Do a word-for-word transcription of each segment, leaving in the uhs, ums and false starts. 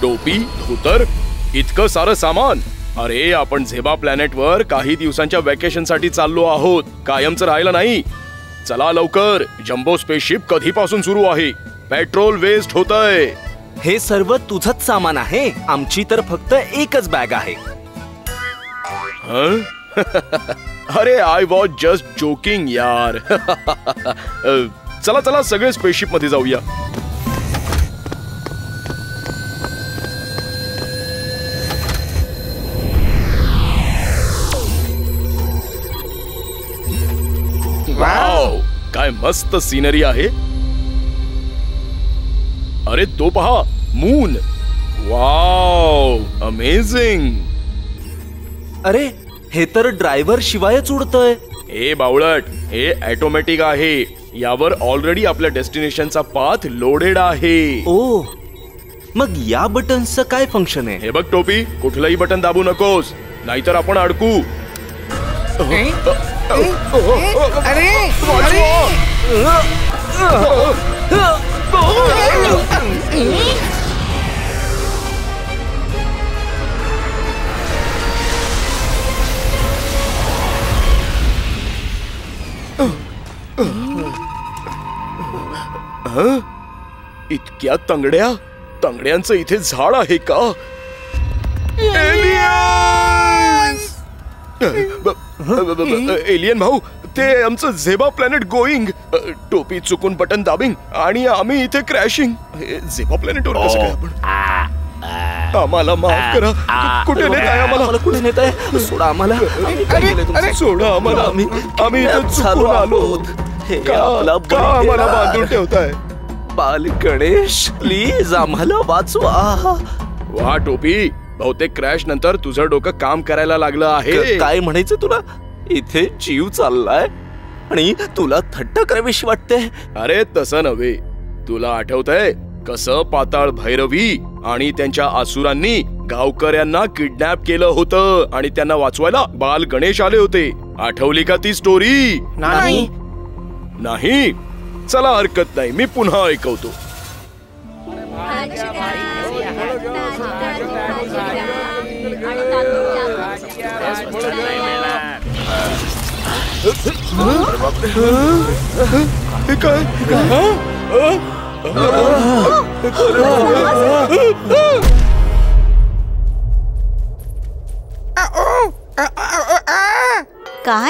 टोपी, धोतर, इतकं सारं सामान. अरे आपण झेबा प्लॅनेट वर काही दिवसांच्या वेकेशन साठी चाललो आहोत, कायमचं राहिलं नाही. चला लवकर, जम्बो स्पेसशिप कधीपासून सुरू आहे? पेट्रोल वेस्ट होतंय. हे सर्व तुझंच सामान आहे, आमची तर फक्त एकच बॅग आहे. अरे आय वॉज जस्ट जोकिंग यार. चला चला सगळे स्पेसशिप मध्ये जाऊया. वाव, काय मस्त सीनरी आहे. अरे तो पहा, मून. Wow, amazing. अरे हे तर ड्रायव्हर शिवायच उडतंय. हे बावळट, हे ऑटोमॅटिक आहे. यावर ऑलरेडी आपल्या डेस्टिनेशनचा पाथ लोडेड आहे. ओ, मग या बटनचं काय फंक्शन आहे? हे बघ टोपी, कुठलंही बटन दाबू नकोस, नाहीतर आपण अडकू. अरे इतक्या तंगड्या तंगड्यांचं इथे झाड आहे का? एलियन भाऊ, ते आमचं झेबा प्लॅनेट गोईंग. टोपी चुकून बटन दाबिंग आणि आम्ही इथे क्रॅशिंग. झेबा प्लॅनेटवर कसं काय आपण? आम्हाला माफ करा. कुठे नेत आहे आम्हाला? कुठे नेत आहे? सोडा आम्हाला. सोडा आम्हाला. आम्ही आम्ही इथे चुकून आलो. का आम्हाला बांधून ठेवताय? बाल गणेश, प्लीज आम्हाला वाचवा. वा टोपी, बहुतेक क्रॅश नंतर तुझं डोकं काम करायला लागलं आहे. काय म्हणायचं तुला? इथे जीव चाललाय आणि तुला थट्ट करावीशी वाटते. अरे तसं नव्हे. तुला आठवतंय कसं पाताळ भैरवी आणि त्यांच्या असुरांनी गावकऱ्यांना किडनॅप केलं होतं आणि त्यांना वाचवायला बाल गणेश आले होते? आठवली का ती स्टोरी? नाही. नाही? चला हरकत नाही, मी पुन्हा ऐकवतो. हे काय? काय?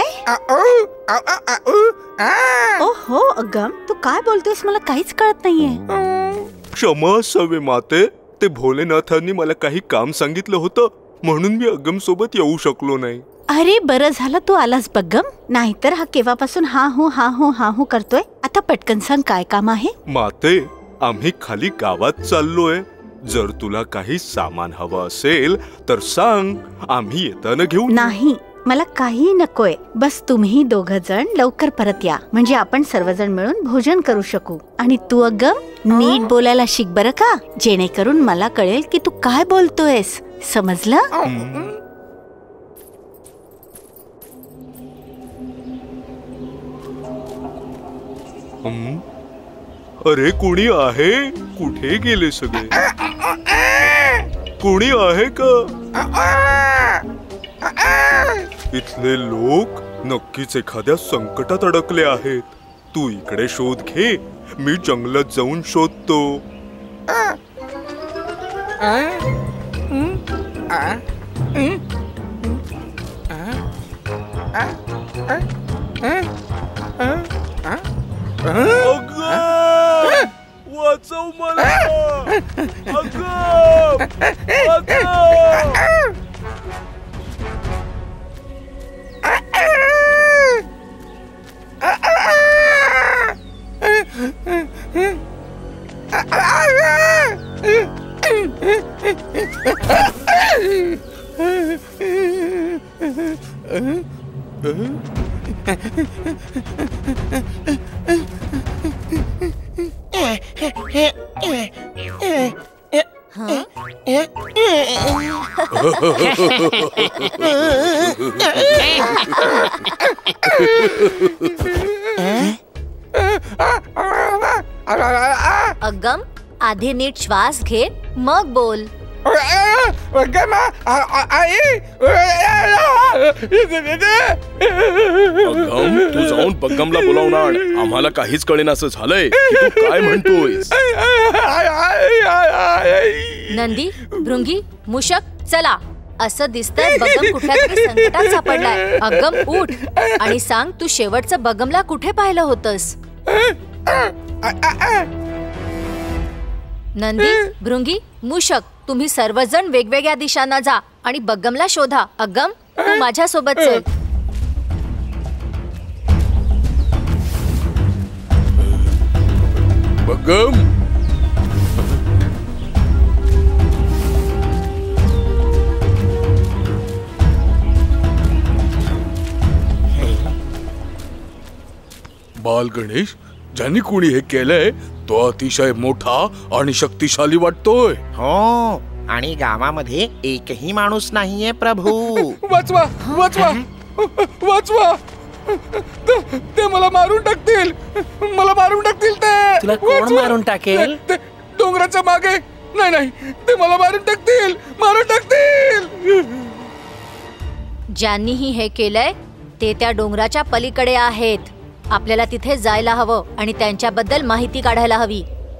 ओहो अगम, तू काय बोलतोयस? मला काहीच कळत नाहीये. क्षमा सवे माते, ते भोलेनाथांनी मला काही काम सांगितलं होतं म्हणून मी अगम सोबत येऊ शकलो नाही. अरे बरं झालं तू आलास बग्गम, नाहीतर हा केव्हापासून हा हो हा हो हा हो करतोय. आता पटकन सांग काय काम आहे? माते, आम्ही खाली गावात चाललोय. जर तुला काही सामान हवं असेल तर सांग, आम्ही येताना घेऊ. नाही, मला काही नकोय. बस तुम्ही दोघ जण लवकर परत या, म्हणजे आपण सर्वजण मिळून भोजन करू शकू. आणि तू अगम नीट बोलायला शिक बरं का, जेणेकरून मला कळेल की तू काय बोलतोयस. समजलं? अरे कोणी आहे? कुठे गेले सगळे? कोणी आहे का? इथले लोक नक्कीच एखाद्या संकटात अडकले आहेत. तू इकडे शोध घे, मी जंगलात जाऊन शोधतो. वाचव मला. अगम, आधी नीट श्वास घे मग बोल. बग्गम आई बग्गम, तू जाऊन बग्गमला बोलावून आण. आम्हाला काहीच कळेना असं झालंय की तू काय म्हणतोयस. नंदी, भृंगी, मूषक, चला. असं दिसतंय बगम कुठल्या तरी संकटात सापडलाय. अगम, उठ आणि सांग तू शेवटचं बगमला कुठे पाहिलं होतंस. नंदी, भृंगी, मूषक, तुम्ही सर्वजण वेगवेगळ्या दिशांना जा आणि बगमला शोधा. अगम, तू माझ्या सोबत चल. बग्गम, बाल गणेश, ज्यांनी कोणी हे केलंय तो अतिशय मोठा आणि शक्तिशाली वाटतोय. हो, आणि गावामध्ये एकही माणूस नाहीये प्रभू. वाचवा वाचवा वाचवा. ते- ते मला मारून टाकतील. मला मारून टाकतील ते. तुला कोण वाचवा. मारून टाकेल? ते- ते डोंगराच्या मागे. नाही नाही, ते मला मारून टाकतील. मारून टाकतील. ज्यांनीही हे केलंय ते त्या डोंगराच्या पलीकडे आहेत. आपल्याला तिथे जायला हवं आणि त्यांच्याबद्दल माहिती काढायला हवी.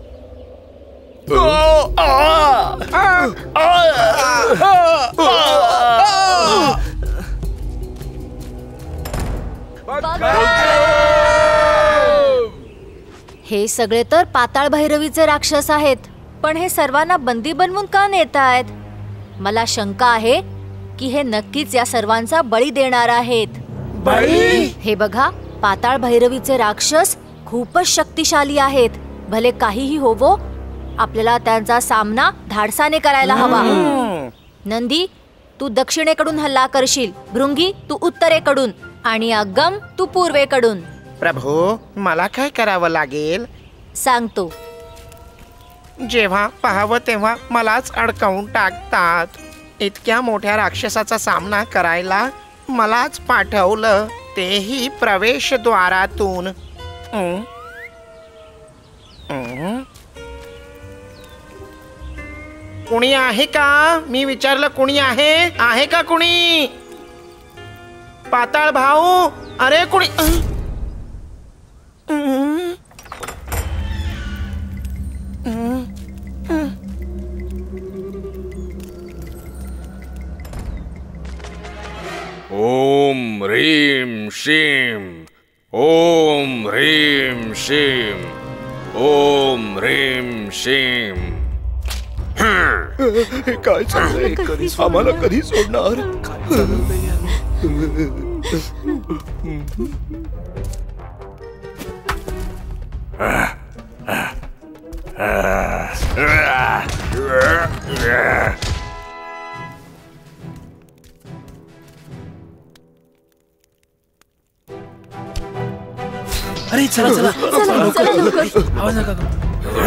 हे सगळे तर पाताळ भैरवीचे राक्षस आहेत. पण हे सर्वांना बंदी बनवून का नेत आहेत. मला शंका आहे की हे नक्कीच या सर्वांचा बळी देणार आहेत. बळी? हे बघा, पाताळ भैरवीचे राक्षस खूपच शक्तिशाली आहेत. भले काहीही होवो, आपल्याला त्यांचा सामना धाडसाने करायला हवा. नंदी, तू दक्षिणेकडून हल्ला करशील. भृंगी, तू उत्तरेकडून आणि अगम, तू पूर्वेकडून. प्रभू, मला काय करावं लागेल? सांगतो. जेव्हा पाहावं तेव्हा मलाच अडकवून टाकतात. इतक्या मोठ्या राक्षसाचा सामना करायला मलाच पाठवलं, तेही प्रवेशद्वारातून. हं? हं? कुणी आहे का? मी विचारलं, कुणी आहे? आहे का कुणी? पाताळ भाऊ, अरे कुणी? अं? अं? अं? अं? ओम ह्रीम श्रीम, ओम ह्रीम श्रीम, ओम ह्रीम श्रीम. हे काय चाललंय? कधी आम्हाला कधी सोडणार? काय चाललंय? अरे चला चला चला लवकर. आवाज नका करू.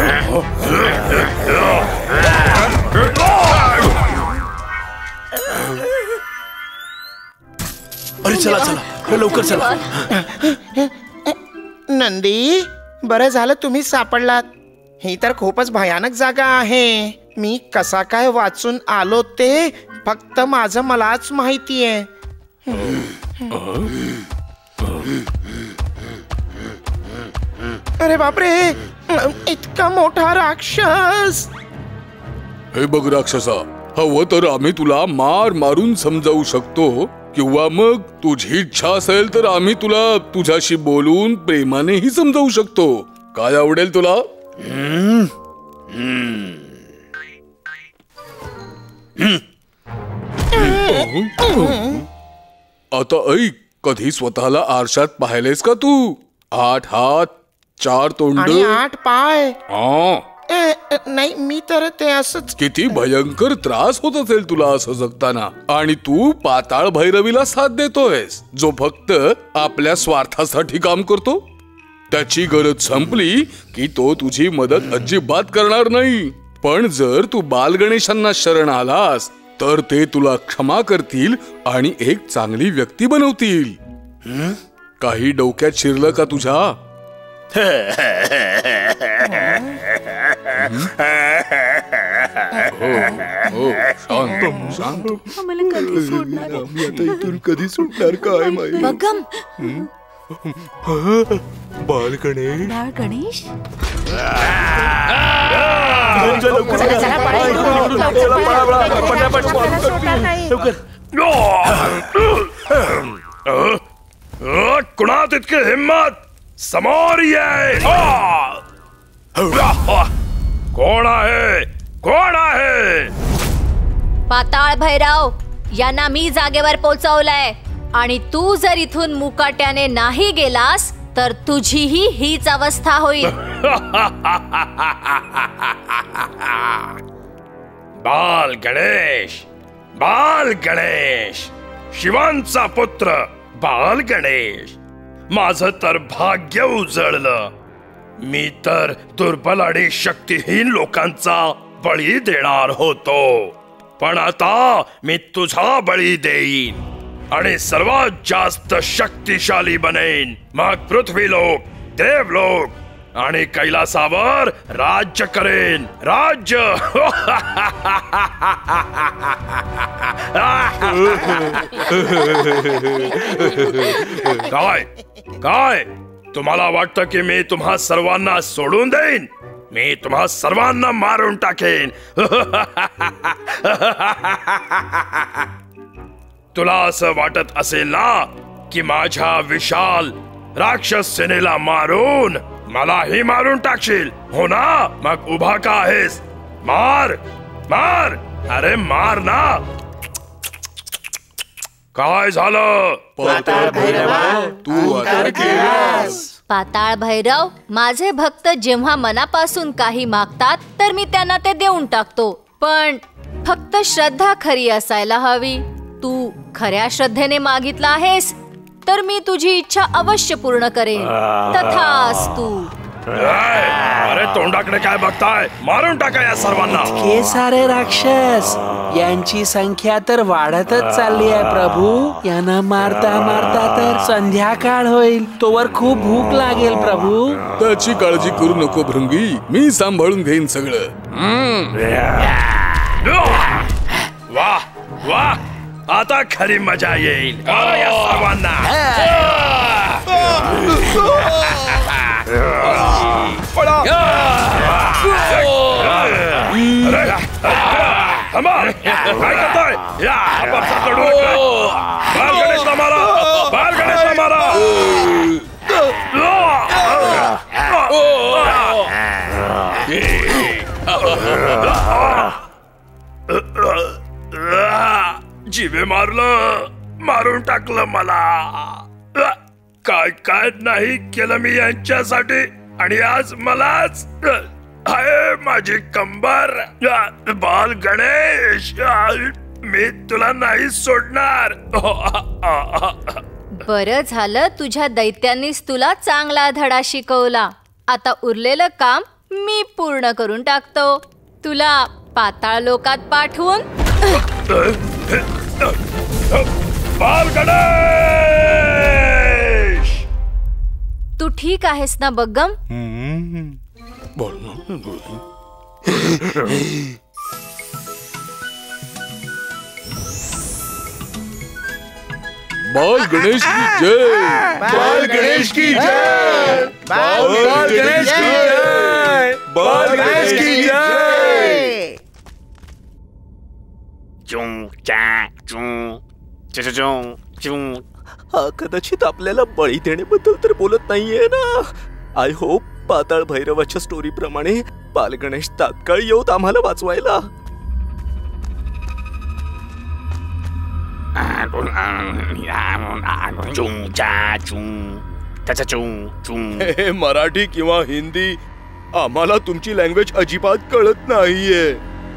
अरे चला चला, हे लवकर चला. नंदी, बरं झालं तुम्ही सापडलात. ही तर खूपच भयानक जागा आहे. मी कसा काय वाचून आलो ते फक्त माझं मलाच माहितीये. अरे बापरे, इतका मोठा राक्षस. हे बघ राक्षसा, हवं तर आम्ही तुला मार मारून समजावू शकतो, किंवा मग तुझी इच्छा असेल तर आम्ही तुला तुझ्याशी बोलून प्रेमानेही समजावू शकतो. काय आवडेल तुला? हम्म? हम्म. आता ऐक, कधी स्वतःला आरशात पाहिलेस का तू? आठ हात, चार तोंड आणि आठ पाय. हा. ए, नाही, मी तर ते असंच. किती भयंकर त्रास होत असेल तुला असं जगताना. आणि तू पाताळ भैरवीला साथ देतोयस, जो फक्त आपल्या स्वार्थासाठी काम करतो. त्याची गरज संपली की तो तुझी मदत अजिबात करणार नाही. पण जर तू बाल गणेशांना शरण आलास तर ते तुला क्षमा करतील आणि एक चांगली व्यक्ती बनवतील. हं? काही डोक्यात शिरलं का तुझ्या? हो, हो. आम्हाला कधी सोडणार? आम्ही आता इथून कधी सुटणार काय माहिती. बगम बाल गणेश बाळ गणेश कुणात इतकी हिम्मत, समोर ये. कोण आहे, कोण आहे? पाताळ भैरव यांना मी जागेवर पोहोचवलंय आणि तू जर इथून मुकाट्याने नाही गेलास तर तुझीही हीच अवस्था होईल. बाल गणेश, बाल गणेश, शिवांचा पुत्र बाल गणेश, माझं तर भाग्य उजळलं. मी तर दुर्बल आणि शक्तिहीन लोकांचा बळी देणार होतो, पण आता मी तुझा बळी देईन आणि सर्वात जास्त शक्तिशाली बनेन. मग पृथ्वी लोक, देवलोक आणि कैलासावर राज्य करेन. राज्य. काय काय तुम्हाला वाटतं की मी तुम्हा सर्वांना सोडून देईन? मी तुम्हा सर्वांना मारून टाकेन. तुला असं वाटत असेल ना की माझ्या विशाल राक्षस सेनेला मारून मलाही मारून टाकशील, हो ना? मग उभा का आहेस? मार मार, अरे मार ना. काय झालं? पाताळ भैरवा, तू आता केलास. पाताळ भैरव, माझे भक्त जेव्हा मनापासून काही मागतात तर मी त्यांना ते देऊन टाकतो, पण फक्त श्रद्धा खरी असायला हवी. तू खऱ्या श्रद्धेने मागितला आहेस तर मी तुझी इच्छा अवश्य पूर्ण करेन. तथास्तु. अरे तोंडाकडे काय बघताय? मारून टाका या सर्वांना. हे सारे राक्षस, यांची संख्या तर वाढतच चालली आहे प्रभू. यांना मारता मारता तर संध्याकाळ होईल, तोवर खूप भूक लागेल प्रभू. त्याची काळजी करू नको भृंगी, मी सांभाळून घेईन सगळं. वा वा, आता खरी मजा येईल. मारा या सर्वांना. काय करताय? या बाल गणेशला मारा, बाल गणेशला मारा. जीवे मारलं, मारून टाकलं मला. काय काय नाही केलं मी यांच्यासाठी, आणि आज मलाच आहे माझी कंबर. बाल गणेश, मी तुला नाही सोडणार. बरं झालं तुझ्या दैत्यांनीच तुला चांगला धडा शिकवला. आता उरलेलं काम मी पूर्ण करून टाकतो. तुला पाताळ लोकात पाठवून बाल गणेश, तू ठीक आहेस ना बग्गम? बाल गणेश की जय. बाल गणेश की जय. बाल गणेश की जय. बाल गणेश की जय. हा कदाचित आपल्याला बळी देण्याबद्दल तर बोलत नाहीये ना. आय होप पाताळ भैरवाच्या स्टोरी प्रमाणे बाल गणेश तात्काळ येऊत आम्हाला वाचवायला. हे मराठी किंवा हिंदी, आम्हाला तुमची लँग्वेज अजिबात कळत नाहीये.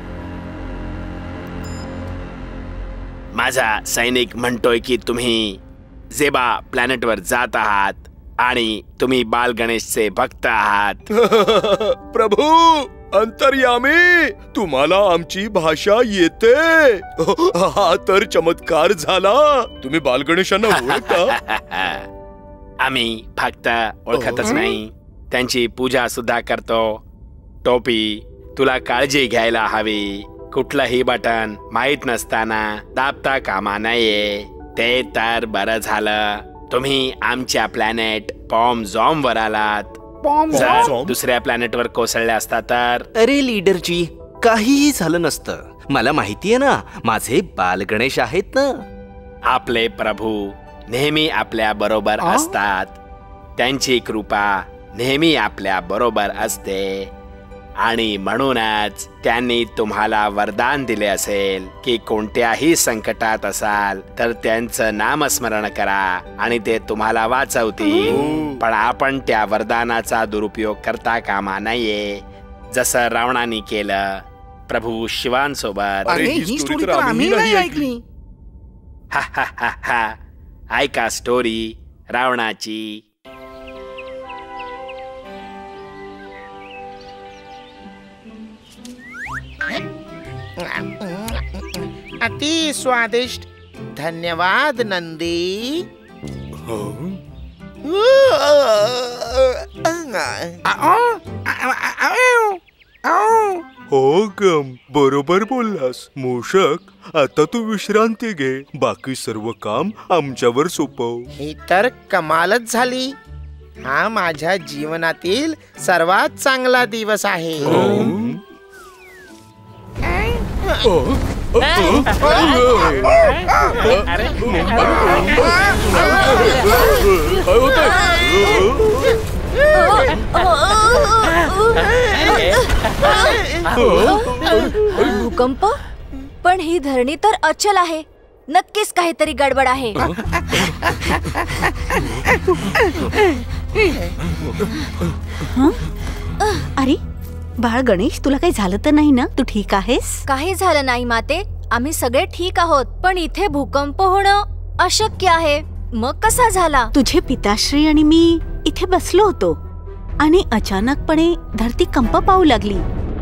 माझा सैनिक म्हणतोय की तुम्ही झेबा प्लॅनेटवर जात आहात आणि तुम्ही बाल गणेशचे भक्त आहात. प्रभू अंतर्यामी, तुम्हाला आमची भाषा येते. हा तर चमत्कार झाला. तुम्ही बाल गणेशांना ओळखता? आम्ही फक्त ओळखतच नाही, त्यांची पूजा सुद्धा करतो. टोपी, तुला काळजी घ्यायला हवी. कुठलंही बटन माहित नसताना दाबता कामा नये. ते तर बरं झालं तुम्ही आमच्या प्लॅनेट पॉमझॉम वर आलात. जर दुसऱ्या प्लॅनेट वर कोसळले असता तर. अरे लीडरजी, काहीही झालं नसतं. मला माहितीये ना, माझे बाल गणेश आहेत ना. आपले प्रभू नेहमी आपल्या बरोबर असतात. त्यांची कृपा नेहमी आपल्या बरोबर असते आणि म्हणूनच त्यांनी तुम्हाला वरदान दिले असेल की कोणत्याही संकटात असाल तर त्यांचं नामस्मरण करा आणि ते तुम्हाला वाचवतील. पण आपण त्या वरदानाचा दुरुपयोग करता कामा नये, जसं रावणाने केलं प्रभू शिवांसोबत. ही स्टोरी तर आम्ही नाही ऐकली. हा हा हा हा ऐका स्टोरी रावणाची. अति स्वादिष्ट. धन्यवाद नंदी. हो गम, बरोबर बोललास मूषक. आता तू विश्रांती घे, बाकी सर्व काम आमच्यावर सोपव. ही तर कमालच झाली. हा माझ्या जीवनातील सर्वात चांगला दिवस आहे. भूकंप? पण ही धरणी तर अचल आहे. नक्कीच काहीतरी गडबड आहे. अरे बाळ गणेश, तुला काही झालं तर नाही ना? तू ठीक आहेस? काही झालं नाही माते, आम्ही सगळे ठीक आहोत. पण इथे भूकंप होणं अशक्य आहे. मग कसा झाला? तुझे पिताश्री आणि मी इथे बसलो होतो आणि अचानकपणे धरती कंप पाहू लागली.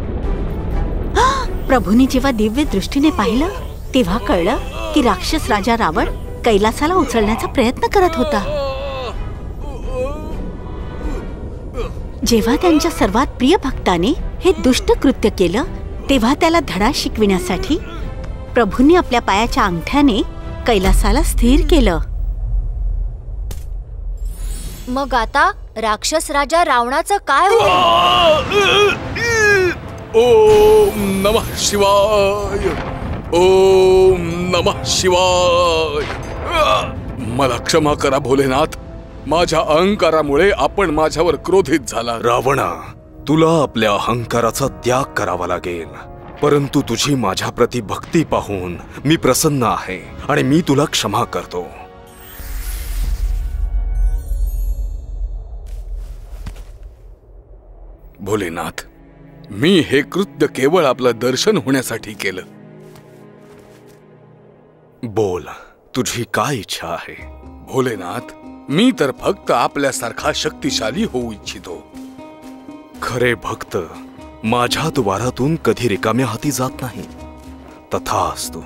प्रभूंनी जेव्हा दिव्य दृष्टीने पाहिलं तेव्हा कळलं की राक्षस राजा रावण कैलासाला उचलण्याचा प्रयत्न करत होता. जेव्हा त्यांच्या सर्वात प्रिय भक्ताने हे दुष्ट कृत्य केलं तेव्हा त्याला धडा शिकविण्यासाठी प्रभूंनी आपल्या पायाच्या अंगठ्याने कैलासाला स्थिर केलं. मग आता राक्षस राजा रावणाचं काय होईल? ओम नमः शिवाय. ओम नमः शिवाय. मला क्षमा करा भोलेनाथ. माझ्या अहंकारामुळे आपण माझ्यावर क्रोधित झाला. रावणा, तुला आपल्या अहंकाराचा त्याग करावा लागेल. परंतु तुझी माझ्या प्रती भक्ती पाहून मी प्रसन्न आहे आणि मी तुला क्षमा करतो. भोलेनाथ, मी हे कृत्य केवळ आपलं दर्शन होण्यासाठी केलं. बोल, तुझी काय इच्छा आहे? भोलेनाथ, मी तर फक्त आपल्यासारखा शक्तिशाली होऊ इच्छितो. खरे भक्त माझ्या द्वारातून कधी रिकाम्या हाती जात नाही. तथास्तु.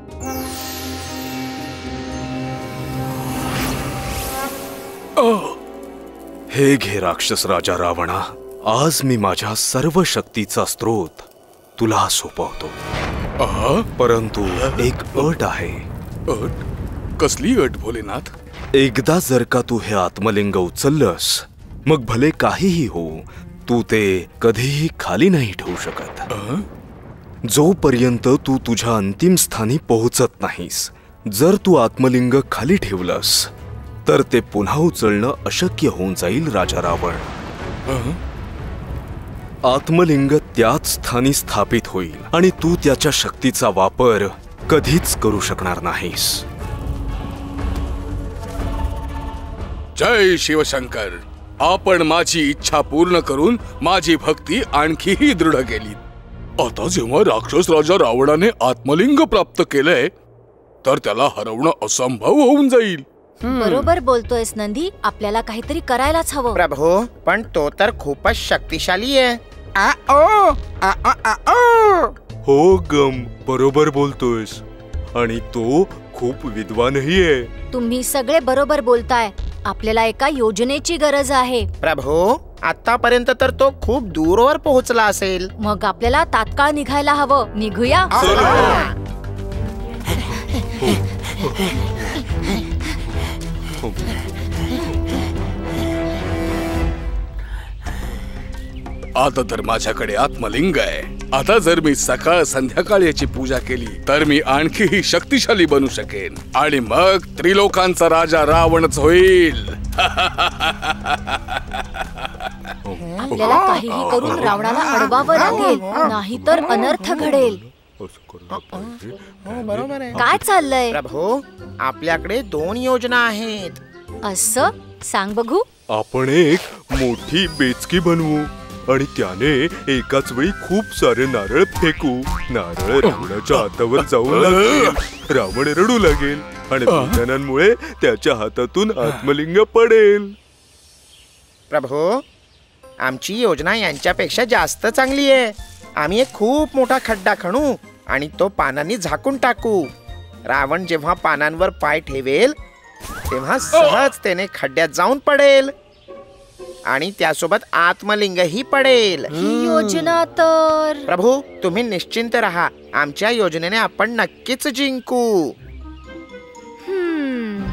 हे घे राक्षस राजा रावणा, आज मी माझ्या सर्व शक्तीचा स्रोत तुला सोपवतो. परंतु एक अट आहे. अट? कसली अट भोलेनाथ? एकदा जर का तू हे आत्मलिंग उचललंस, मग भले काहीही हो, तू ते कधीही खाली नाही ठेवू शकत. जोपर्यंत तू तुझ्या अंतिम स्थानी पोहोचत नाहीस. जर तू आत्मलिंग खाली ठेवलंस तर ते पुन्हा उचलणं अशक्य होऊन जाईल राजा रावण. आत्मलिंग त्याच स्थानी स्थापित होईल आणि तू त्याच्या शक्तीचा वापर कधीच करू शकणार नाहीस. जय शिवशंकर. आपण माझी इच्छा पूर्ण करून माझी भक्ती आणखीही दृढ केली. आता जेव्हा राक्षस राजा रावणाने आत्मलिंग प्राप्त केलंय तर त्याला हरवणं असंभव होऊन जाईल. बरोबर बोलतोयस नंदी. आपल्याला काहीतरी करायलाच हवं. प्रभू, पण तो तर खूपच शक्तिशाली आहे. आ ओ आ आ आ ओ. हो गम, बरोबर बोलतोयस. आणि तो खूप विद्वानही आहे. तुम्ही सगळे बरोबर बोलताय. आपल्याला एका योजनेची गरज आहे. प्रभू, आतापर्यंत तर तो खूप दूरवर पोहोचला असेल. मग आपल्याला तात्काळ निघायला हवं. निघूया. आता तर माझ्याकडे आत्मलिंग आहे. आता जर मी सकाळ संध्याकाळ याची पूजा केली तर मी आणखीही शक्तिशाली बनू शकेन आणि मग त्रिलोकांचा राजा रावणच होईल. आपल्याला काहीही करून रावणाला अडवावं लागेल, नाहीतर अनर्थ घडेल. बरोबर आहे. काय चाललंय प्रभू? आपल्याकडे दोन योजना आहेत. असं सांग बघू. आपण एक मोठी बेचकी बनवू आणि त्याने एकाच वेळी खूप सारे नारळ फेकू. नारळ रावणाच्या हातावर जाऊन लागतील. रावण रडू लागेल आणि विज्ञानांमुळे त्याच्या हातातून आत्मलिंग पडेल. प्रभू, आमची योजना यांच्यापेक्षा जास्त चांगली आहे. आम्ही एक खूप मोठा खड्डा खणू आणि तो पानांनी झाकून टाकू. रावण जेव्हा पानांवर पाय ठेवेल तेव्हा सहज त्याने खड्ड्यात जाऊन पडेल आणि त्यासोबत आत्मलिंगही पडेल. ही योजना तर प्रभू, तुम्ही निश्चिंत राहा. आमच्या योजनेने आपण नक्कीच जिंकू. हम्म.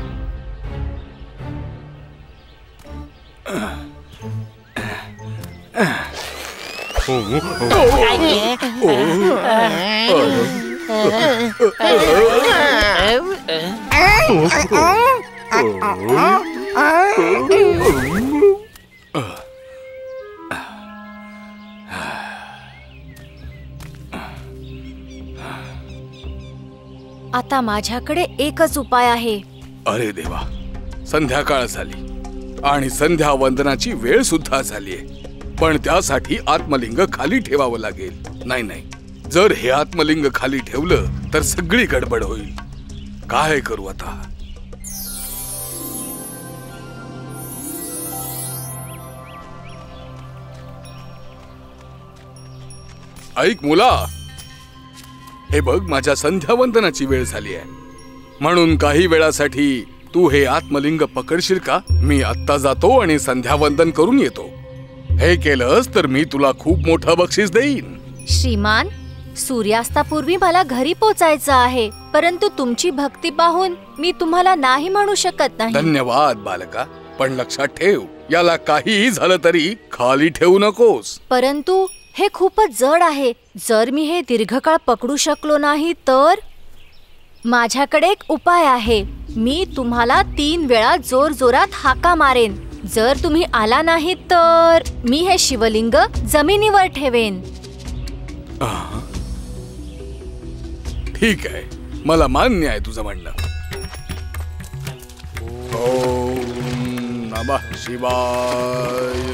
आता माझ्याकडे एकच उपाय आहे. अरे देवा, संध्याकाळ झाली आणि संध्या वंदनाची वेळ सुद्धा झालीये. पण त्यासाठी आत्मलिंग खाली ठेवावं लागेल. नाही नाही, जर हे आत्मलिंग खाली ठेवलं तर सगळी गडबड होईल. काय करू आता? ऐक मुला, हे बघ, माझ्या संध्या वंदनाची वेळ झाली आहे. म्हणून काही वेळासाठी तू हे आत्मलिंग पकडशील का? मी आत्ता जातो आणि संध्या वंदन करून येतो. हे केलंस तर मी तुला खूप मोठं बक्षीस देईन. श्रीमान, सूर्यास्तापूर्वी मला घरी पोचायचं आहे, परंतु तुमची भक्ती पाहून मी तुम्हाला नाही म्हणू शकत नाही. धन्यवाद बालका, पण लक्षात ठेव, याला काहीही झालं तरी खाली ठेवू नकोस. परंतु हे खूपच जड आहे. जर मी हे दीर्घकाळ पकडू शकलो नाही तर? माझ्याकडे एक उपाय आहे. मी तुम्हाला तीन वेळा जोर जोरात हाका मारेन. जर तुम्ही आला नाही तर मी हे शिवलिंग जमिनीवर ठेवेन. ठीक आहे, मला मान्य आहे तुझं म्हणणं. ओम नमः शिवाय.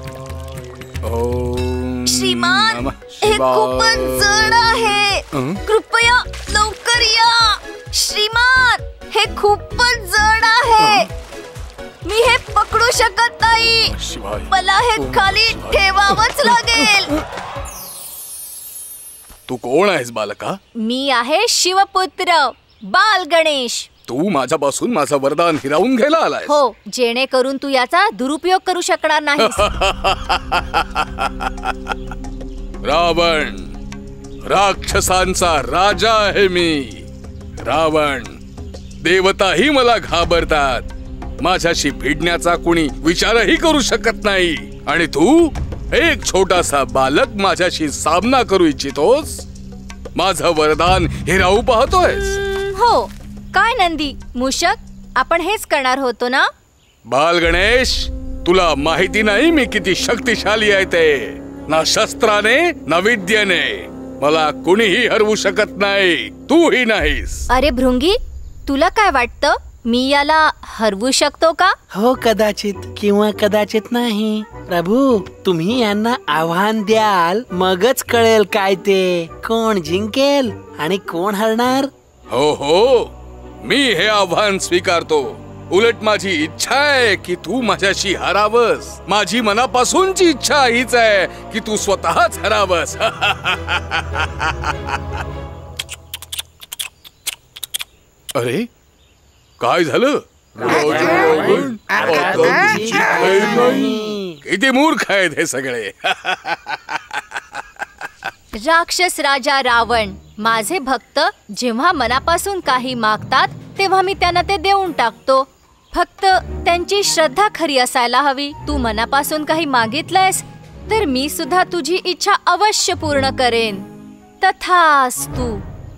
ओम श्रीमान, नमः हे शिवाय. खूपच जड आहे. हं? कृपया लवकर या. श्रीमान, हे खूपच जड आहे. मी हे पकडू शकत नाही. शिवाय. मला हे ओम खाली शिवाय. ठेवावंच लागेल. तू कोण आहेस बालका? मी आहे शिवपुत्र बाल गणेश. तू माझ्यापासून माझं वरदान हिरावून घ्यायला आलाय. हो, जेणेकरून तू याचा दुरुपयोग करू शकणार नाही. रावण, राक्षसांचा राजा आहे मी. रावण, देवताही मला घाबरतात. माझ्याशी भिडण्याचा कोणी विचारही करू शकत नाही. आणि तू एक छोटासा बालक माझ्याशी सामना करू इच्छितोस? माझं वरदान हिरावू पाहतोयस? हो, काय नंदी मूषक, आपण हेच करणार होतो ना? बाल गणेश, तुला माहिती नाही मी किती शक्तिशाली आहे ते. ना शस्त्राने ना विद्येने मला कुणीही हरवू शकत नाही. तूही नाहीस. अरे भृंगी, तुला काय वाटतं, मी याला हरवू शकतो का? हो, कदाचित किंवा कदाचित नाही. प्रभू, तुम्ही यांना आव्हान द्याल, मगच कळेल काय ते, कोण जिंकेल आणि कोण हरणार. हो हो, मी हे आव्हान स्वीकारतो. उलट माझी इच्छा आहे की तू माझ्याशी हरावस. माझी मनापासूनची इच्छा हीच आहे की तू स्वतःच हरावस. अरे, काय झालं? किती मूर्ख आहेत हे सगळे. राक्षस राजा रावण, माझे भक्त जेव्हा मनापासून काही मागतात तेव्हा मी त्यांना ते देऊन टाकतो. फक्त त्यांची श्रद्धा खरी असायला हवी. तू मनापासून काही मागितलंयस तर मी सुद्धा तुझी इच्छा अवश्य पूर्ण करेन. तथास्तु.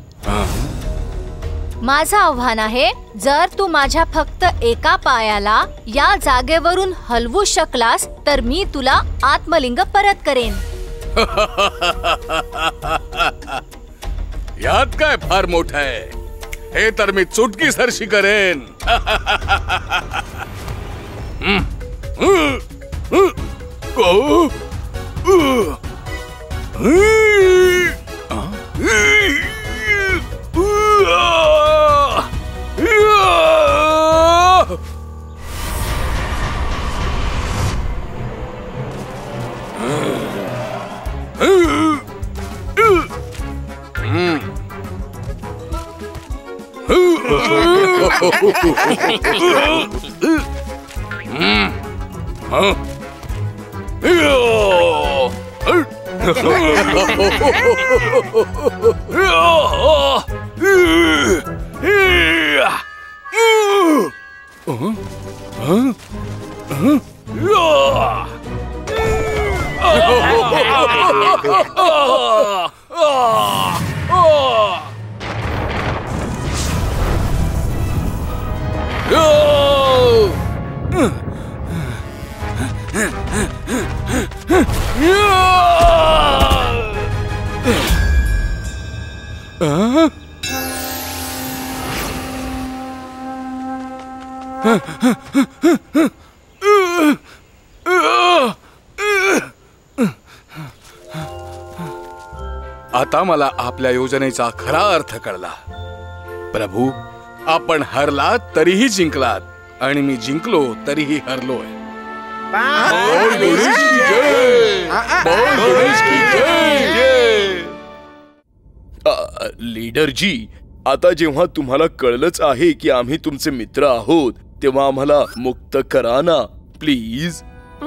माझं आव्हान आहे, जर तू माझ्या फक्त एका पायाला या जागेवरून हलवू शकलास तर मी तुला आत्मलिंग परत करेन. यात काय फार मोठं आहे, हे तर मी चुटकी सरशी करेन. आता मला आपल्या योजनेचा खरा अर्थ कळला. प्रभू, आपण हरलात तरीही जिंकलात आणि मी जिंकलो तरीही हरलोय. बाल गणेश की जय! बाल गणेश की जय! लीडरजी, आता जेव्हा तुम्हाला कळलंच आहे की आम्ही तुमचे मित्र आहोत तेव्हा आम्हाला मुक्त करा ना प्लीज.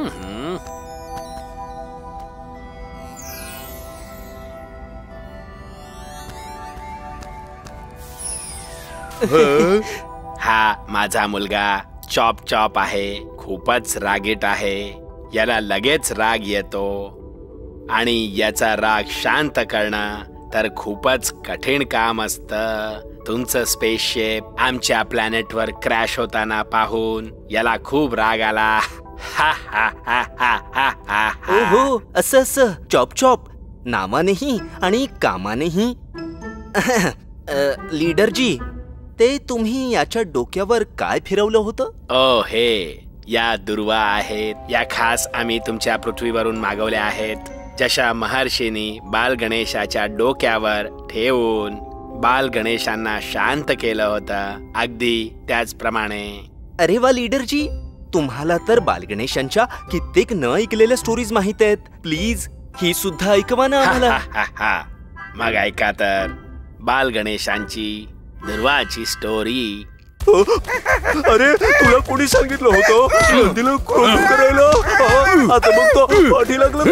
हा माझा मुलगा चॉप चॉप आहे. खूपच रागीट आहे. याला लगेच राग येतो आणि याचा राग शांत करणं तर खूपच कठीण काम असतं. तुमचं स्पेसशिप आमच्या प्लॅनेटवर क्रॅश होताना पाहून याला खूप राग आला. हा हा हा हा हा हा. हो, असं असं चॉप चॉप नावानेही आणि कामानेही. लीडरजी, ते तुम्ही याच्या डोक्यावर काय फिरवलं होतं? ओ हे, या दुर्वा आहेत. या खास आम्ही तुमच्या पृथ्वीवरून मागवल्या आहेत. जशा महर्षींनी बाल गणेशाच्या डोक्यावर ठेवून बाल गणेशांना शांत केलं होतं, अगदी त्याचप्रमाणे. अरे वा लीडरजी, तुम्हाला तर बाल गणेशांच्या कित्येक न ऐकलेल्या स्टोरीज माहित आहेत. प्लीज ही सुद्धा ऐकवा ना आम्हाला. मग ऐका तर बाल गणेशांची दुर्वाची स्टोरी. अरे, तुला कोणी सांगितलं होतं नंदीला क्रोध करायला? आता मग तो पाठी लागला.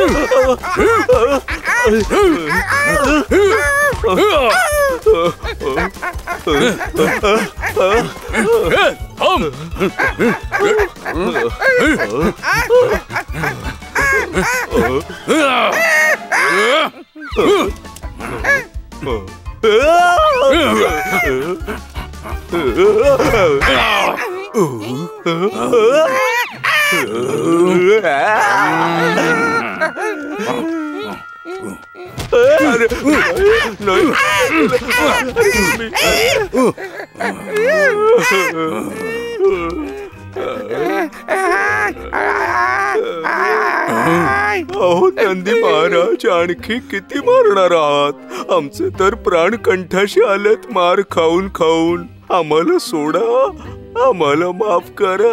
अहो नंदी महाराज, आणखी किती मारणार आहात? आमचे तर प्राण कंठाशी आलेत मार खाऊन खाऊन. आम्हाला सोडा, आम्हाला माफ करा.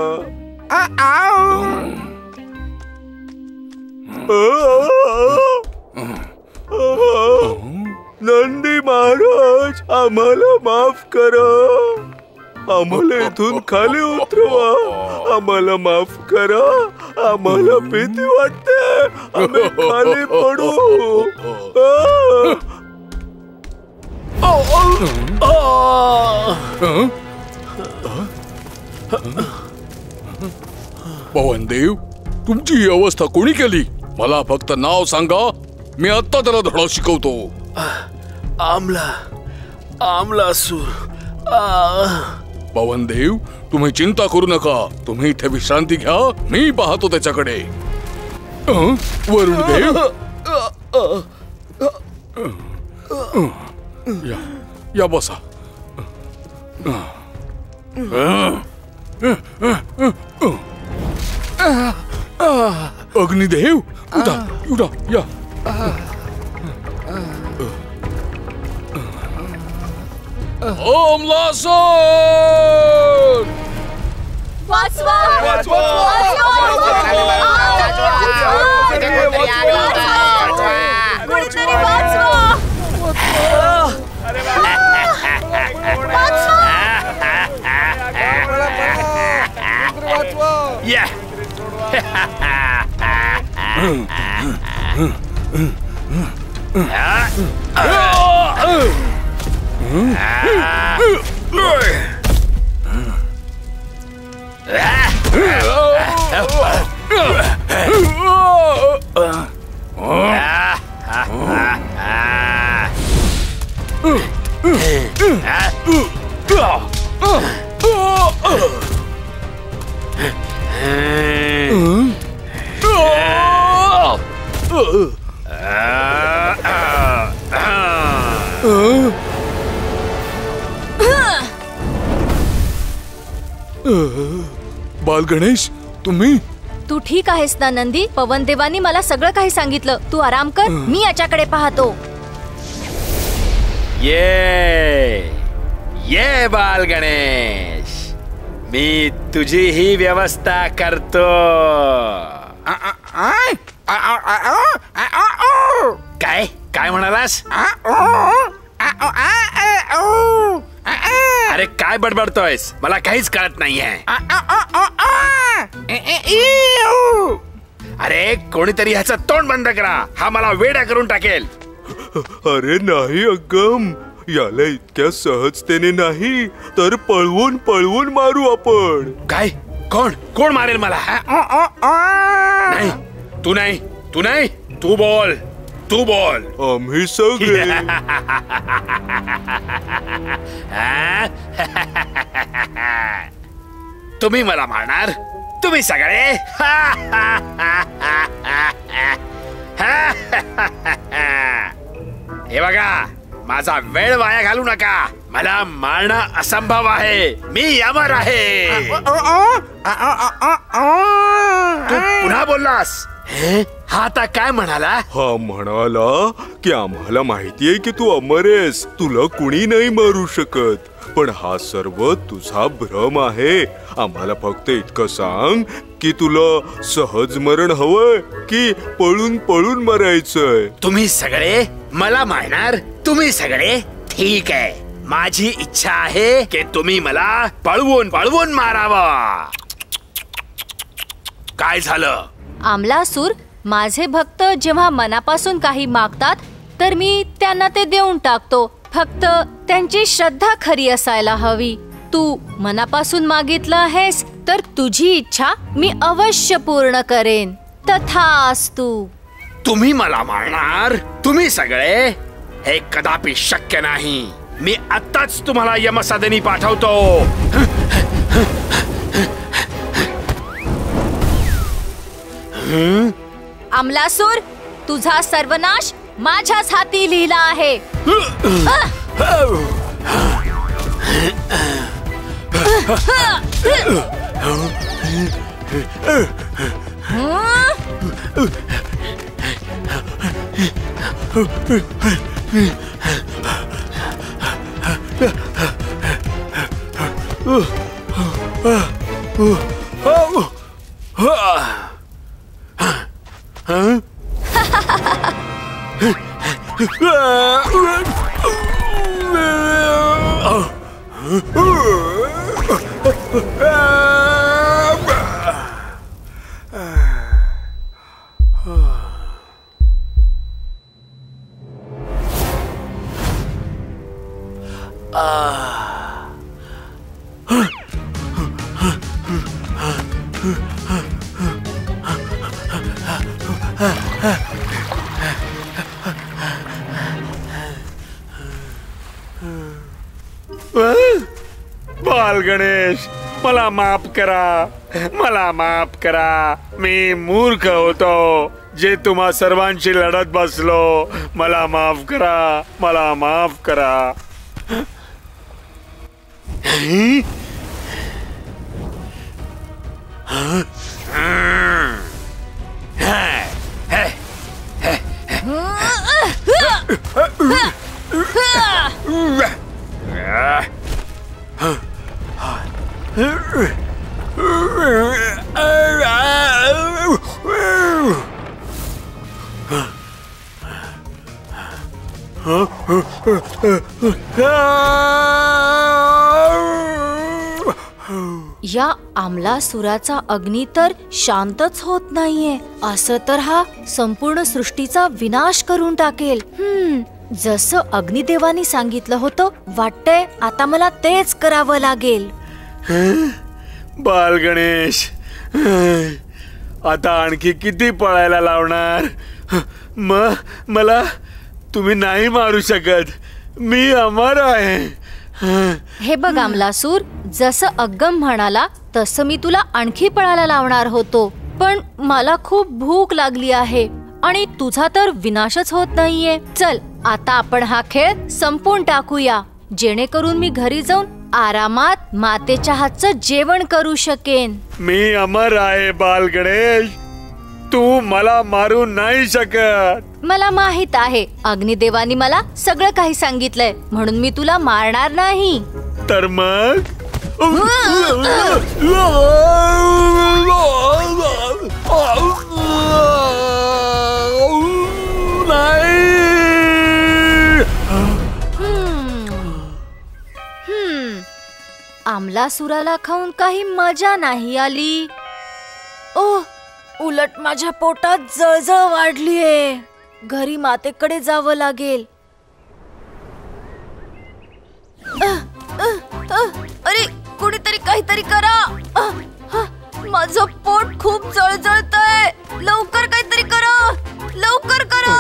नंदी महाराज, आम्हाला माफ करा. आम्हाला इथून खाली उतरवा. आम्हाला माफ करा. आम्हाला भीती वाटते, आम्ही खाली पडू. पवनदेव, तुमची ही अवस्था कोणी केली? मला फक्त नाव सांगा, मी आता त्याला धडा शिकवतो. आमला आमलासूर. पवनदेव, तुम्ही चिंता करू नका, तुम्ही इथे विश्रांती घ्या, मी पाहतो त्याच्याकडे. अं? वरुणदेव, या या बसा. अग्निदेव, उठा उठा, या. ओमलासूर! वाचवा! कोणीतरी वाचवा! या. बाल गणेश, तुम्ही? तू ठीक आहेस ना नंदी? पवनदेवानी मला सगळं काही सांगितलं. तू आराम कर, मी याच्याकडे पाहतो. ये ये बाल गणेश, मी तुझी ही व्यवस्था करतो. काय काय म्हणालास? अरे काय बडबडतोयस? मला काहीच कळत नाहीये. अरे कोणीतरी ह्याचं तोंड बंद करा, हा मला वेडा करून टाकेल. अरे नाही अगम, याला इतक्या सहजतेने नाही, तर पळवून पळवून मारू आपण. काय? कोण कोण मारेल मला? नाही, तू नाही, तू नाही, तू बोल, तू बोल. आम्ही सगळे. तुम्ही मला मारणार? तुम्ही सगळे? हे बघा, माझा वेळ वाया घालू नका. मला मारणं असंभव आहे. मी अमर आहे. तू पुन्हा बोललास? हा आता काय म्हणाला? हा म्हणाला की आम्हाला माहितीये की तू अमर आहेस, तुला कुणी नाही मारू शकत, पण हा सर्व तुझा भ्रम आहे. आम्हाला फक्त इतकं सांग की तुला सहज मरण हवंय की पळून पळून मरायचंय? तुम्ही सगळे मला मारणार? तुम्ही सगळे? ठीक आहे, माझी इच्छा आहे की तुम्ही मला पळवून पळवून मारावं. काय झालं? आमलासूर, माझे भक्त जेव्हा मनापासून काही मागतात तर मी त्यांना ते देऊन टाकतो. फक्त त्यांची श्रद्धा खरी असायला हवी. तू मनापासून मागितलं आहेस तर तुझी इच्छा मी अवश्य पूर्ण करेन. तथास्तु. तुम्ही मला मारणार? तुम्ही सगळे? हे कदापि शक्य नाही. मी आत्ताच तुम्हाला यमसदनी पाठवतो. अमलासूर, तुझा सर्वनाश माझ्याच हाती लिहिला आहे. बाल गणेश, मला माफ करा, मला माफ करा. मी मूर्ख होतो जे तुम्हा सर्वांशी लढत बसलो. मला माफ करा, मला माफ करा. या आमलासुराचा अग्नी तर शांतच होत नाहीये. असं तर हा संपूर्ण सृष्टीचा विनाश करून टाकेल. हम्म जसं अग्निदेवानी सांगितलं होतं, वाटतंय आता मला तेच करावं लागेल. बाल गणेश, आता आणखी किती पळायला लावणार? म मला तुम्ही नाही मारू शकत. मी अमर आहे. हे बघ आमलासूर, जसं अग्गम म्हणाला तसं मी तुला आणखी पळायला लावणार होतो, पण मला खूप भूक लागली आहे आणि तुझा तर विनाशच होत नाहीये. चल आता आपण हा खेळ संपवून टाकूया, जेणेकरून मी घरी जाऊन आरामात मातेच्या हातचं जेवण करू शकेन. मी अमर आहे बाल गणेश, तू मला मारू नाही शकत. मला माहित आहे, अग्निदेवानी मला सगळं काही सांगितलंय, म्हणून मी तुला मारणार नाही. तर मग आमलासुराला खाऊन काही मजा नाही आली. ओह, उलट माझ्या पोटात जळजळ वाढलीये. घरी मातेकडे जावं लागेल. अरे कुणीतरी काहीतरी करा. माझं पोट खूप जळजळतंय. लवकर काहीतरी करा, लवकर करा.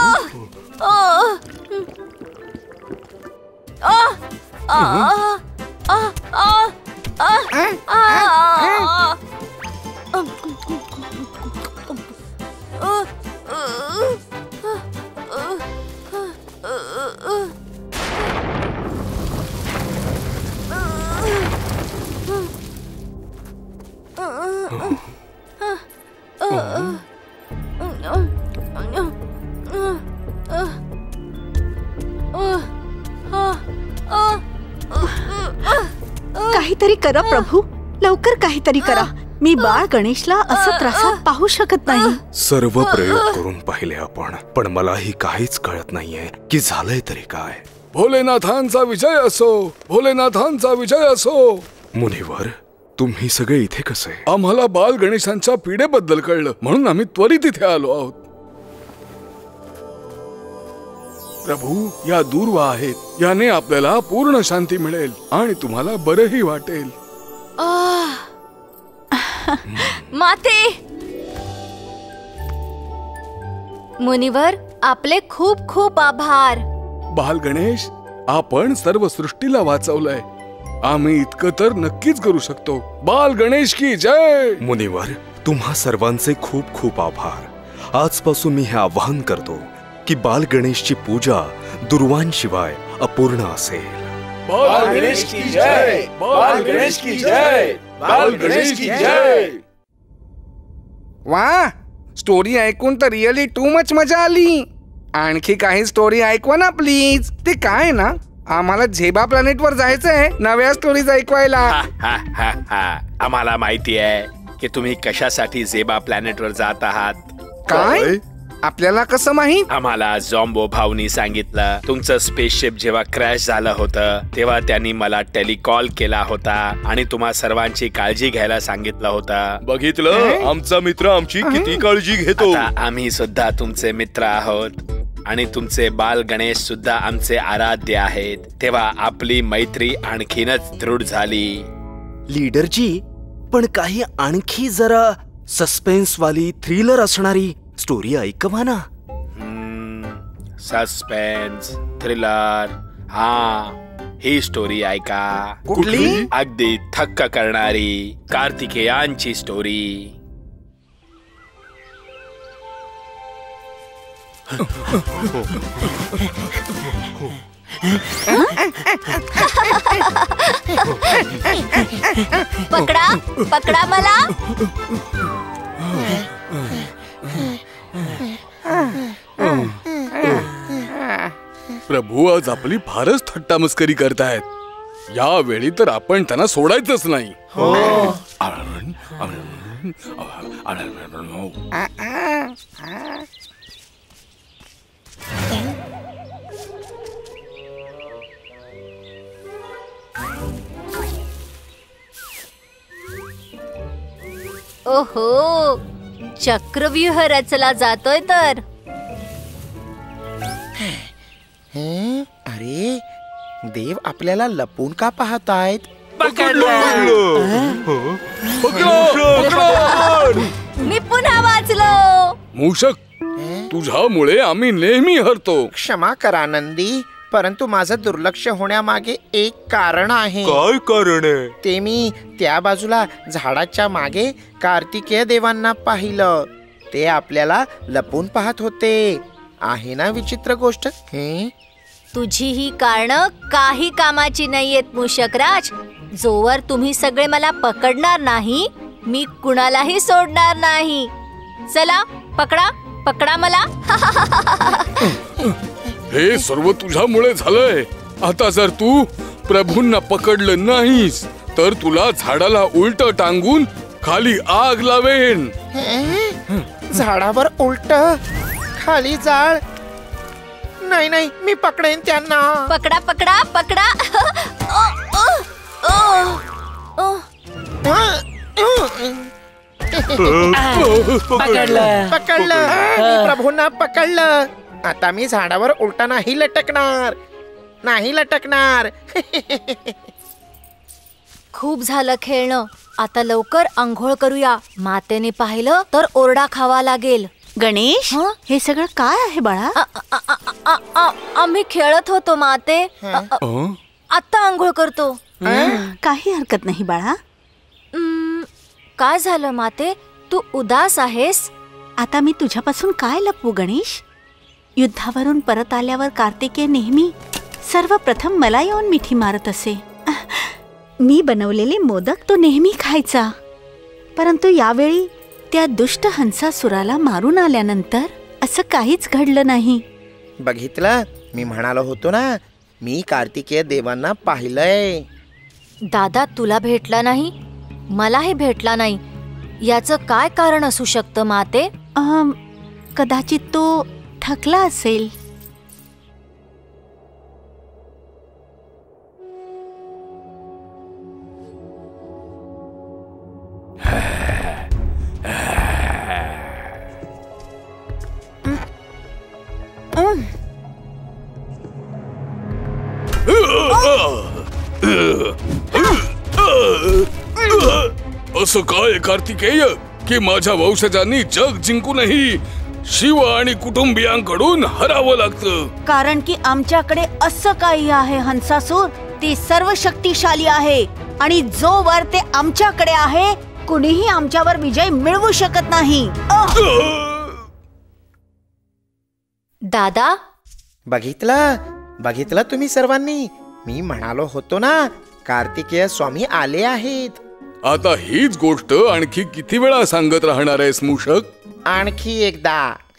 काहीतरी करा प्रभू, लवकर काहीतरी करा. मी बाळ गणेशला असं त्रासात पाहू शकत नाही. सर्व प्रयोग करून पाहिले आपण, पण मलाही काहीच कळत नाहीये की झालंय तरी काय. भोलेनाथांचा विजय असो, भोलेनाथांचा विजय असो. मुनिवर, तुम्ही सगळे इथे कसे? आम्हाला बाल गणेशांच्या पीडेबद्दल कळलं, म्हणून आम्ही त्वरित इथे आलो आहोत. प्रभू, या दूर्वा आहेत, याने आपल्याला पूर्ण शांती मिळेल आणि तुम्हाला बरंही वाटेल. माते, मुनिवर, आपले खूप खूप आभार. बाल गणेश, आपण सर्व सृष्टीला वाचवलंय. आम्ही इतकं तर नक्कीच करू शकतो. बाल गणेश की जय. मुनिवर, तुम्हा सर्वांचे खूप खूप आभार. आजपासून मी हे आवाहन करतो की बाल गणेशची पूजा दुर्वांशिवाय अपूर्ण असेल. बाल गणेश की जय, बाल गणेश की जय, बाल गणेश की जय. वा, स्टोरी ऐकून तर रिअली टू मच मजा आली. आणखी काही स्टोरी ऐकवा ना प्लीज. ते काय ना, आम्हाला झेबा प्लॅनेट वर जायचंय नव्या स्टोरीज ऐकवायला. हा, हा, हा. आम्हाला माहिती आहे की तुम्ही कशासाठी झेबा प्लॅनेट वर जात आहात. काय? आपल्याला कसं माहित? आम्हाला जॉम्बो भाऊनी सांगितलं. तुमचं स्पेसशिप जेव्हा क्रॅश झालं होतं तेव्हा त्यांनी मला टेलिकॉल केला होता आणि तुम्हा सर्वांची काळजी घ्यायला सांगितलं होतं. बघितलं, आमचा मित्र आमची किती काळजी घेतो. आता आम्ही सुद्धा तुमचे मित्र आहोत आणि तुमचे बाल गणेश सुद्धा आमचे आराध्य आहेत, तेव्हा आपली मैत्री आणखीनच दृढ झाली. लीडरजी, पण काही आणखी जरा सस्पेन्स वाली थ्रिलर असणारी स्टोरी ऐकवा ना. सस्पेन्स थ्रिलर, हा ही स्टोरी ऐका. कुठली? अगदी थक्क करणारी कार्तिकेयांची स्टोरी. पकडा पकडा मला. प्रभू, आज आपली फारच थट्टा मस्करी करतायत. यावेळी तर आपण त्यांना सोडायचंच नाही. ओहो, चक्रव्यूह रचला जातोय तर. हं? अरे, देव आपल्याला लपून का पाहतायत? मी पुन्हा वाचलो. मूषक, तुझ्यामुळे आम्ही नेहमी हरतो. क्षमा करा नंदी, परंतु माझं दुर्लक्ष होण्यामागे एक कारण आहे. काय कारण आहे? ते मी त्या बाजूला झाडाच्या मागे कार्तिकेय देवांना पाहिलं. ते आपल्याला लपून पाहत होते. आहे ना विचित्र गोष्ट? हे तुझी ही कारण काही कामाची नाहीयेत मूषकराज. जोवर तुम्ही सगळे मला पकडणार नाही, मी कुणालाही सोडणार नाही. चला, पकडा पकडा मला. हे सर्व तुझ्यामुळे झालंय. आता जर तू प्रभूंना पकडलं नाहीस तर तुला झाडाला उलट टांगून खाली आग लावेन. झाडावर उलट, खाली जाळ. नाही नाही, मी पकडेन त्यांना. पकडा पकडा पकडा. पकडलं पकडलं, मी प्रभूंना पकडलं. आता मी झाडावर उलटा नाही लटकणार, नाही लटकणार. खूप झालं खेळणं. आता लवकर आंघोळ करूया. मातेने पाहिलं तर ओरडा खावा लागेल. गणेश, हं? हे सगळं काय आहे बाळा? आ- आ- आ- आ- आ- आम्ही खेळत होतो माते. आ- आ- आता आंघोळ करतो. काही हरकत नाही बाळा. उम्म, काय झालं माते? तू उदास आहेस? आता मी तुझ्यापासून काय लपवू गणेश? युद्धावरून परत आल्यावर कार्तिकेय नेहमी सर्वप्रथम मला येऊन मिठी मारत असे. मी बनवलेले मोदक तो नेहमी खायचा. परंतु यावेळी त्या दुष्ट हंसासुराला मारून आल्यानंतर असं काहीच घडलं नाही. बघितलं, मी म्हणालो होतो ना, मी कार्तिकेय देवांना पाहिलंय. दादा तुला भेटला नाही, मलाही भेटला नाही. याचं काय कारण असू शकतं माते? अहं, कदाचित तो थकला असेल. असं काय कार्तिकेय की माझ्या वंशजांनी जग जिंकूनही शिव आणि कुटुंबियांकडून हरावं लागतं? कारण की आमच्याकडे असं काही आहे हंसासूर, ती सर्व शक्तिशाली आहे आणि जोवर ते आमच्याकडे आहे कुणीही आमच्यावर विजय मिळवू शकत नाही. दादा, बघितलं बघितलं तुम्ही सर्वांनी, मी म्हणालो होतो ना, कार्तिकेय स्वामी आले आहेत. आता हीच गोष्ट आणखी किती वेळा सांगत राहणार आहेस मूषक? आणखी एकदा.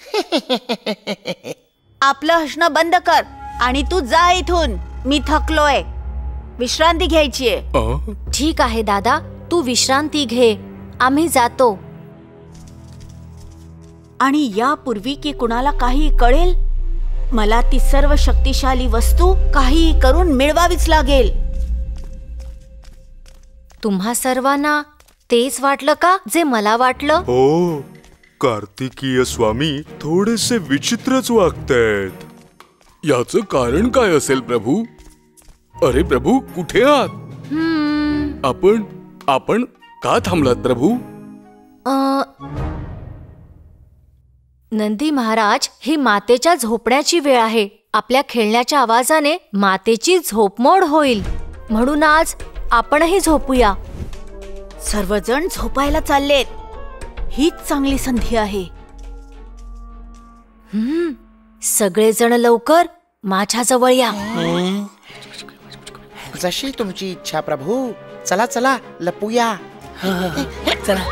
आपलं हसणं बंद कर आणि तू जा इथून. मी थकलोय, विश्रांती घ्यायचीय. ठीक आहे दादा, तू विश्रांती घे. आम्ही जातो. आणि यापूर्वी की कुणाला काही कळेल, मला ती सर्व शक्तिशाली वस्तू काही करून मिळवावीच लागेल. तुम्हा सर्वांना तेच वाटलं का जे मला वाटलं? हो, कार्तिकीय स्वामी थोडेसे विचित्रच वागतायत. याचं कारण काय असेल प्रभू? अरे प्रभू, कुठे आहात? आपण आपण का थांबलात प्रभू? नंदी महाराज, ही मातेच्या झोपण्याची वेळ आहे. आपल्या खेळण्याच्या आवाजाने मातेची झोपमोड होईल, म्हणून आज आपणही झोपूया. सर्वजण झोपायला चाललेत. हीच चांगली संधी आहे. हम्म सगळेजण लवकर माझ्या जवळ या. जशी तुमची इच्छा प्रभू. चला चला लपूया. चला.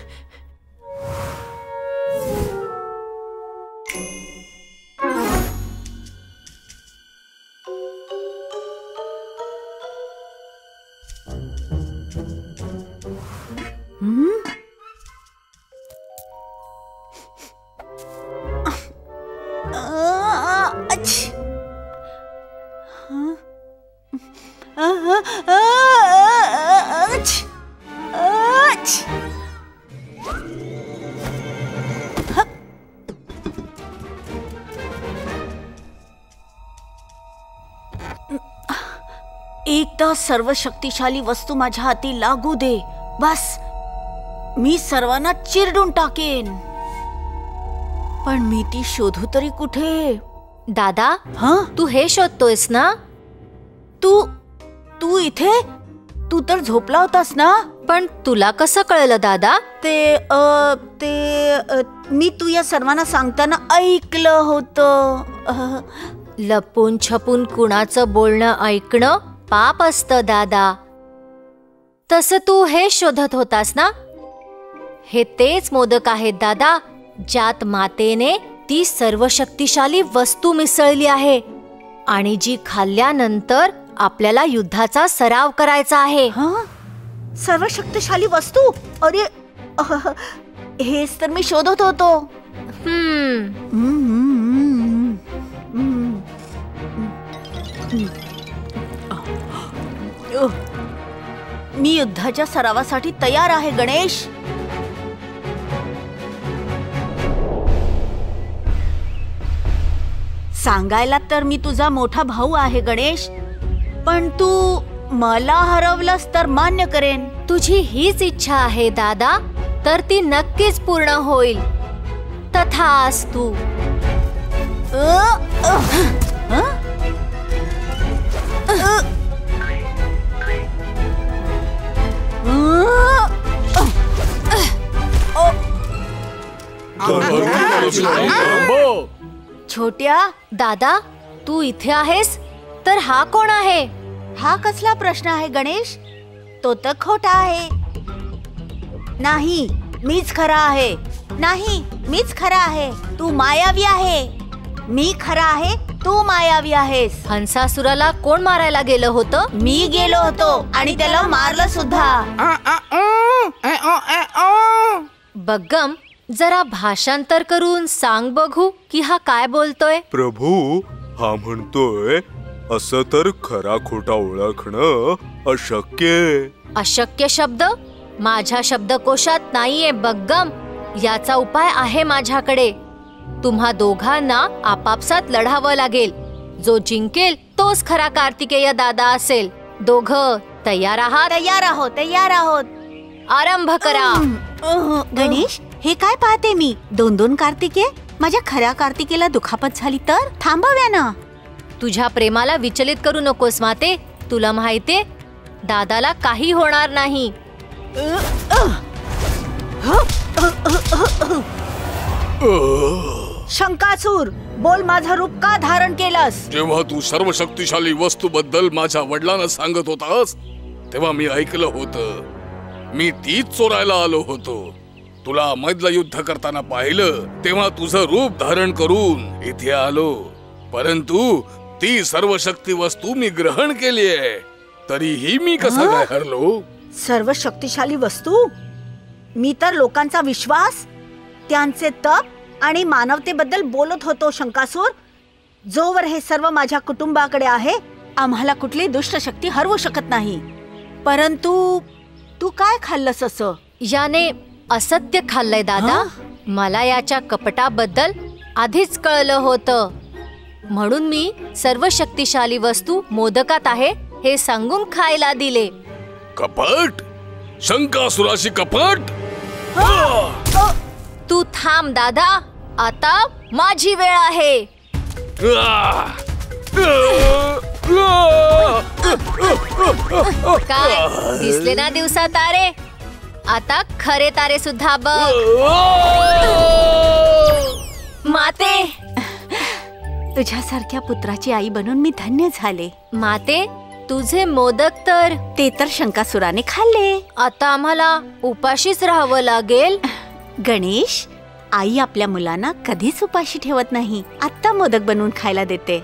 एकदा सर्व शक्तिशाली वस्तू माझ्या हाती लागू दे. बस मी सर्वांना चिरडून टाकेन. पण मी ती शोधू तरी कुठे? दादा, हा तू हे शोधतोयस ना? तू तू इथे? तू तर झोपला होतास ना? पण तुला कसं कळलं दादा? ते अ, ते अ, मी तू या सर्वांना सांगताना ऐकलं होतं. लपून छपून कुणाचं बोलणं ऐकणं पाप असतं दादा. तसं तू हे शोधत होतास ना? हे तेच मोदक आहेत दादा, ज्यात मातेने ती सर्व शक्तिशाली वस्तू मिसळली आहे आणि जी खाल्ल्यानंतर आपल्याला युद्धाचा सराव करायचा आहे. सर्व शक्तिशाली वस्तू? अरे हेच तर मी शोधत होतो. हम्म मी युद्धाच्या सरावासाठी तयार आहे गणेश. सांगायला तर मी तुझा मोठा भाऊ आहे गणेश, पण तू मला हरवलंस तर मान्य करेन. तुझी हीच इच्छा आहे दादा, तर ती नक्कीच पूर्ण होईल. तथास्तु. छोट्या दादा, तू इथे आहेस तर हा कोण आहे? हा कसला प्रश्न आहे गणेश? तो तर खोटा आहे. नाही, मीच खरा आहे. नाही, मीच खरा आहे. तू मायावी आहे. मी खरा आहे, तू मायावी आहेस. हंसासुराला कोण मारायला गेलं होतं? मी गेलो होतो आणि त्याला मारलं सुद्धा. बग्गम, जरा भाषांतर करून सांग बघू की हा काय बोलतोय. प्रभू, हा म्हणतोय असं तर खरा खोटा ओळखणं अशक्य. अशक्य शब्द माझ्या शब्दकोशात नाहीये बग्गम. याचा उपाय आहे माझ्याकडे. तुम्हा दोघांना आपापसात लढावं लागेल. जो जिंकेल तोच खरा कार्तिकेय दादा असेल. दोघं तयार आहात? तयार आहोत, तयार आहोत. आरंभ करा. गणेश, हे काय पाहते मी? दोन दोन कार्तिके? माझ्या खऱ्या कार्तिकेला दुखापत झाली तर थांबव्या ना. तुझ्या प्रेमाला विचलित करू नकोस माते. तुला माहितीये, दादाला काही होणार नाही. शंकासूर, बोल, माझं रूप का धारण केलंस? जेव्हा तू सर्व शक्तिशाली वस्तू बद्दल माझ्या वडिलांना सांगत होतास तेव्हा मी ऐकलं होतं. मी तीच चोरायला आलो होतो. तुला मधलं युद्ध करताना पाहिलं तेव्हा तुझं रूप धारण करून इथे आलो. परंतु ती सर्व शक्ती वस्तू मी ग्रहण केली आहे. तरीही मी कसं काय हरलो? सर्व शक्तिशाली वस्तू? मी तर लोकांचा विश्वास, त्यांचे तप आणि मानवतेबद्दल बोलत होतो शंकासूर. जोवर हे सर्व माझ्या कुटुंबाकडे आहे, आम्हाला कुठली दुष्ट शक्ती हरवू शकत नाही. परंतु तू काय खाल्लंस असं? याने असत्य खाल्लंय दादा. मला याच्या कपटाबद्दल आधीच कळलं होतं, म्हणून मी सर्व शक्तिशाली वस्तू मोदकात आहे हे सांगून खायला दिले. कपट? शंकासुराशी कपट? तू थांब दादा, आता माझी वेळ आहे. काय दिसले ना दिवसा तारे? आता खरे तारे सुद्धा बघ. माते, तुझ्यासारख्या पुत्राची आई बनून मी धन्य झाले. माते, तुझे मोदक तर ते तर शंकासुराने खाल्ले. आता आम्हाला उपाशीच राहावं लागेल. गणेश, आई आपल्या मुलांना कधीच उपाशी ठेवत नाही. आता मोदक बनवून खायला देते.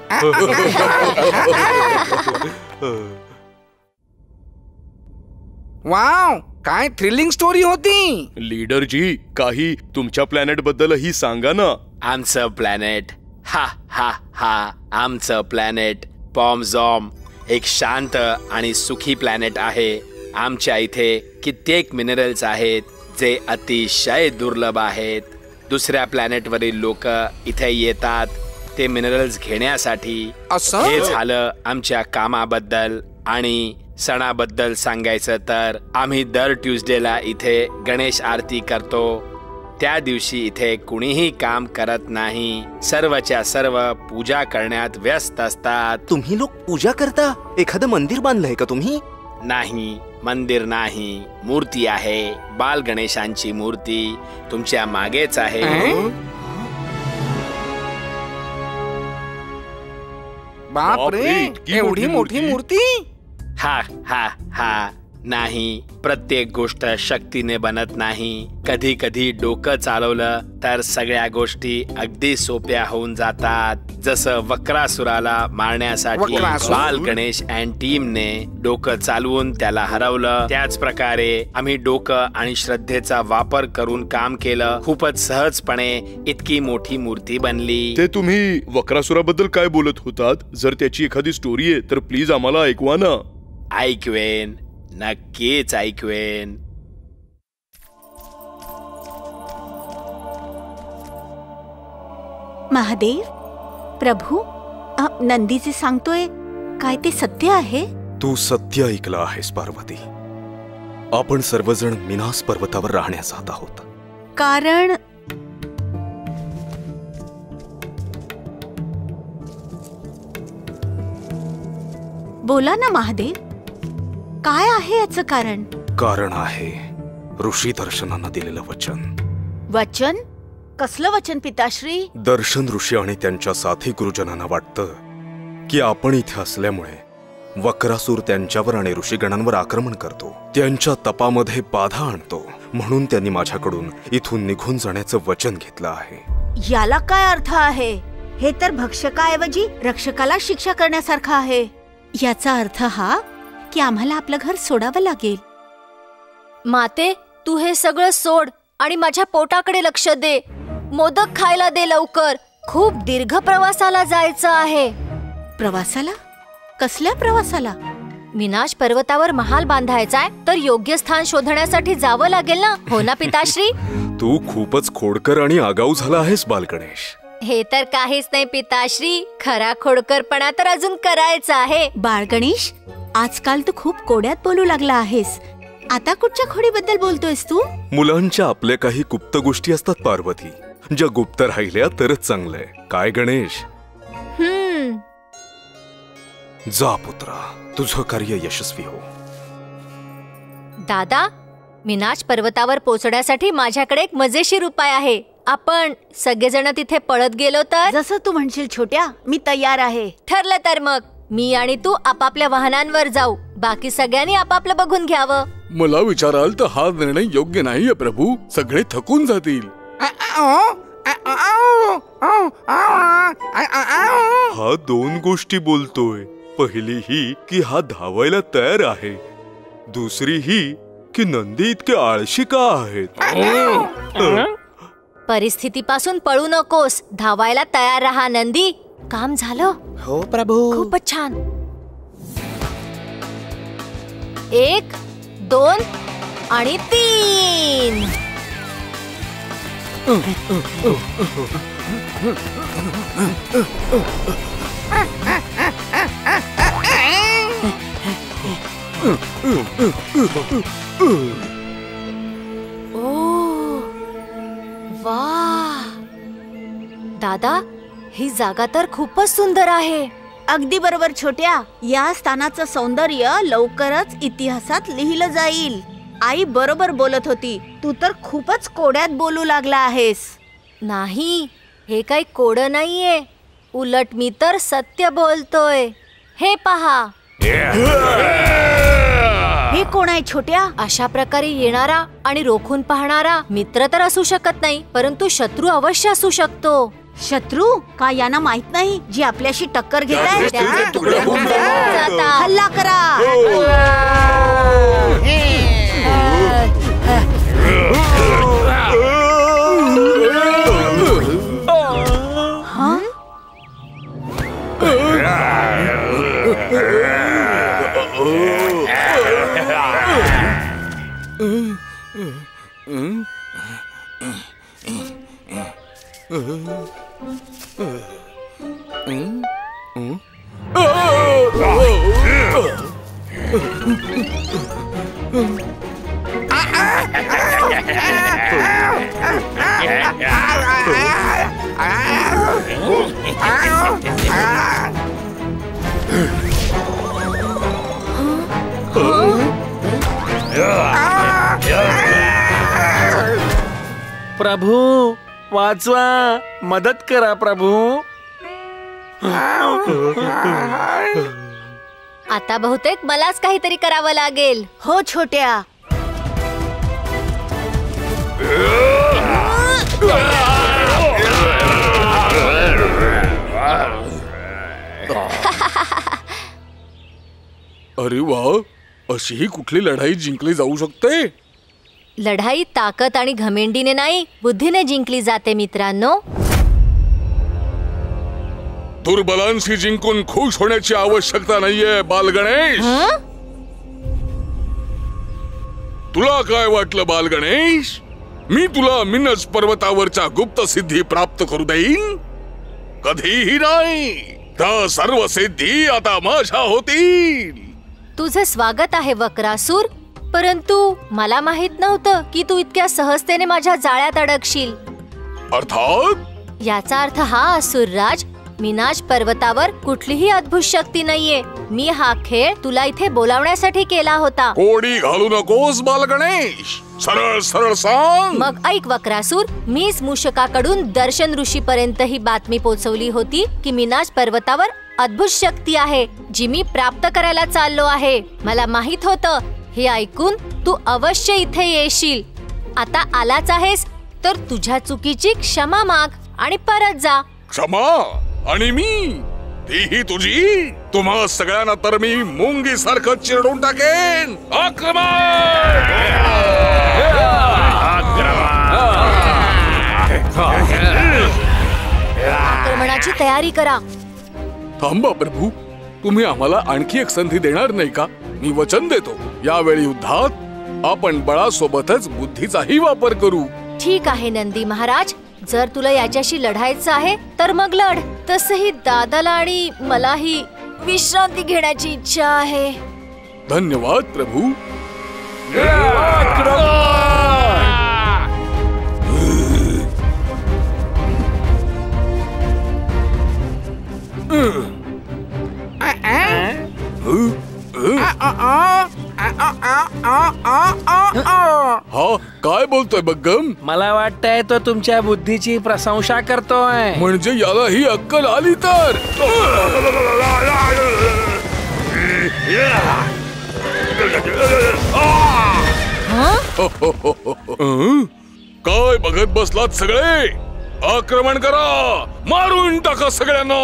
वाव, काय थ्रिलिंग स्टोरी होती. लीडर जी, काही तुमच्या प्लॅनेट बद्दलही सांगा ना. आमचं प्लॅनेट, हा हा हा आमचं प्लॅनेट पॉमझॉम एक शांत आणि सुखी प्लॅनेट आहे. आमच्या इथे कित्येक मिनरल्स आहेत जे अतिशय दुर्लभ आहेत. दुसऱ्या प्लॅनेटवरील लोक इथे येतात ते मिनरल्स घेण्यासाठी. असं? हे झालं आमच्या कामाबद्दल. आणि सणाबद्दल सांगायचं तर आम्ही दर ट्यूसडेला इथे गणेश आरती करतो. त्या दिवशी इथे कुणीही काम करत नाही. सर्वच्या सर्व पूजा करण्यात व्यस्त असतात. तुम्ही लोक पूजा करता? एखादं मंदिर बांधलंय का तुम्ही? नाही, मंदिर नाही, मूर्ती आहे. बाल गणेशांची मूर्ती तुमच्या मागेच आहे. बापरे, एवढी मोठी मूर्ती? हा हा हा नाही, प्रत्येक गोष्ट शक्तीने बनत नाही. कधी कधी डोकं चालवलं तर सगळ्या गोष्टी अगदी सोप्या होऊन जातात. जसं वक्रासुराला मारण्यासाठी वक्रासुर? बाल गणेश अँड टीमने डोकं चालवून त्याला हरवलं. त्याच प्रकारे आम्ही डोकं आणि श्रद्धेचा वापर करून काम केलं. खूपच सहजपणे इतकी मोठी मूर्ती बनली. ते तुम्ही वक्रासुराबद्दल काय बोलत होतात? जर त्याची एखादी स्टोरी आहे तर प्लीज आम्हाला ऐकवा ना. ऐकवेन, नक्कीच ऐकवेन. महादेव, प्रभू, अ, नंदी जे सांगतोय काय ते सत्य आहे? तू सत्य ऐकलं आहेस पार्वती. आपण सर्वजण मिनास पर्वतावर राहण्यास जात आहोत. कारण बोला ना महादेव, काय आहे याचं कारण? कारण आहे ऋषी दर्शनांना दिलेलं वचन. वचन? कसलं वचन पिताश्री? दर्शन ऋषी आणि त्यांच्या साथी गुरुजनांना वाटतं की आपण इथे असल्यामुळे वक्रासूर त्यांच्यावर आणि ऋषीगणांवर आक्रमण करतो, त्यांच्या तपामध्ये बाधा आणतो. म्हणून त्यांनी माझ्याकडून इथून निघून जाण्याचं वचन घेतलं आहे. याला काय अर्थ आहे? हे तर भक्षकाऐवजी रक्षकाला शिक्षा करण्यासारखं आहे. याचा अर्थ हा की आम्हाला आपलं घर सोडावं लागेल. माते, तू हे सगळं सोड आणि माझ्या पोटाकडे लक्ष दे. मोदक खायला दे लवकर. खूप दीर्घ प्रवासाला जायचं आहे. प्रवासाला? कसल्या प्रवासाला? मिनाश पर्वतावर महाल बांधायचाय तर योग्य स्थान शोधण्यासाठी जावं लागेल ना, हो ना पिताश्री? तू खूपच खोडकर आणि आगाऊ झाला आहेस बाल गणेश. हे तर काहीच नाही पिताश्री, खरा खोडकरपणा तर अजून करायचा आहे. बाळ गणेश, आजकाल तू खूप कोड्यात बोलू लागला आहेस. आता कुठच्या खोडीबद्दल बोलतोयस तू? मुलांच्या आपल्या काही गुप्त गोष्टी असतात पार्वती, ज्या गुप्त राहिल्या तरच चांगलंय. काय गणेश? हम्म. जा पुत्रा, तुझं कार्य यशस्वी हो. दादा, मिनाश पर्वतावर पोहोचण्यासाठी माझ्याकडे एक मजेशीर उपाय आहे. आपण सगळेजण तिथे पळत गेलो तर? जसं तू म्हणशील छोट्या, मी तयार आहे. ठरलं तर मग मी आणि तू आपापल्या वाहनांवर जाऊ. बाकी सगळ्यांनी आपापलं बघून घ्यावं. मला विचाराल तर हा निर्णय योग्य नाहीये प्रभू. सगळे थकून जातील. हा दोन गोष्टी बोलतोय. पहिली ही की हा धावायला तयार आहे, दुसरी ही की नंदी इतके आळशी का आहेत. परिस्थितीपासून पळू नकोस, धावायला तयार रहा नंदी. काम झालं? हो प्रभू. खूपच छान. एक, दोन आणि तीन. ओ वा दादा, ही जागा तर खूपच सुंदर आहे. अगदी बरोबर छोट्या. या स्थानाचं सौंदर्य लवकरच इतिहासात लिहिलं जाईल. आई बरोबर बोलत होती. तू तर खूपच कोड्यात बोलू लागला आहेस. नाही, हे काही कोडं नाहीये. उलट मी तर सत्य बोलतोय. हे पहा. हे कोण आहे छोट्या? अशा प्रकारे येणारा आणि रोखून पाहणारा मित्र तर असू शकत नाही, परंतु शत्रू अवश्य असू शकतो. शत्रू का? यांना माहित नाही जी आपल्याशी टक्कर घेत आहे त्यांचे तुकडे होऊन जातात. हल्ला करा. प्रभू वाचवा, मदत करा प्रभू. आता बहुतेक मलाच काहीतरी करावं लागेल. हो छोट्या. अरे वा, अशीही कुठली लढाई जिंकली जाऊ शकते? लढाई ताकद आणि घमेंडीने नाही, बुद्धीने जिंकली जाते मित्रांनो. दुर्बलांशी जिंकून खुश होण्याची आवश्यकता नाहीये बाल गणेश. तुला काय वाटलं बाल गणेश? मी तुला मिनज पर्वतावरच्या गुप्त सिद्धी प्राप्त करू देईन? कधीही नाही. त्या सर्व सिद्धी आता माझ्या होतील. तुझे स्वागत आहे वक्रासूर, परंतु मला माहित नव्हतं की तू इतक्या सहजतेने माझ्या जाळ्यात अडकशील. अर्थात? याचा अर्थ हा असुरराज, मिनाज पर्वतावर कुठलीही अद्भुत शक्ती नाहीये. मी हा खेळ तुला इथे बोलावण्यासाठी केला होता. कोडी घालू नकोस बाल गणेश. सरळ सरळ सांग. मग ऐक वक्रासूर, मीच मूषकाकडून दर्शन ऋषी पर्यंत ही बातमी पोहोचवली होती की मिनाज पर्वतावर अद्भुत शक्ती आहे जी मी प्राप्त करायला चाललो आहे. मला माहित होतं. हे ऐकून तू अवश्य इथे येशील. आता आलाच आहेस तर तुझ्या चुकीची क्षमा माग आणि परत जा. क्षमा? आणि मी तीही तुझी? तुम्हा सगळ्यांना तर मी मुंगी सारखं चिरडून टाकेन. आक्रमणाची तयारी करा. थांबा प्रभू, तुम्ही आम्हाला आणखी एक संधी देणार नाही का? मी वचन देतो, यावेळी युद्धात आपण बळासोबतच बुद्धीचाही वापर करू. ठीक आहे नंदी महाराज, जर तुला याच्याशी लढायचं आहे तर मग लढ. तसही दादाला आणि मलाही विश्रांती घेण्याची इच्छा आहे. धन्यवाद प्रभू. हा काय बोलतोय बग्गम? मला वाटतंय तो तुमच्या बुद्धीची प्रशंसा करतोय. म्हणजे याला ही अक्कल आली तर? काय बघत बसलात सगळे? आक्रमण करा, मारून टाका सगळ्यांना.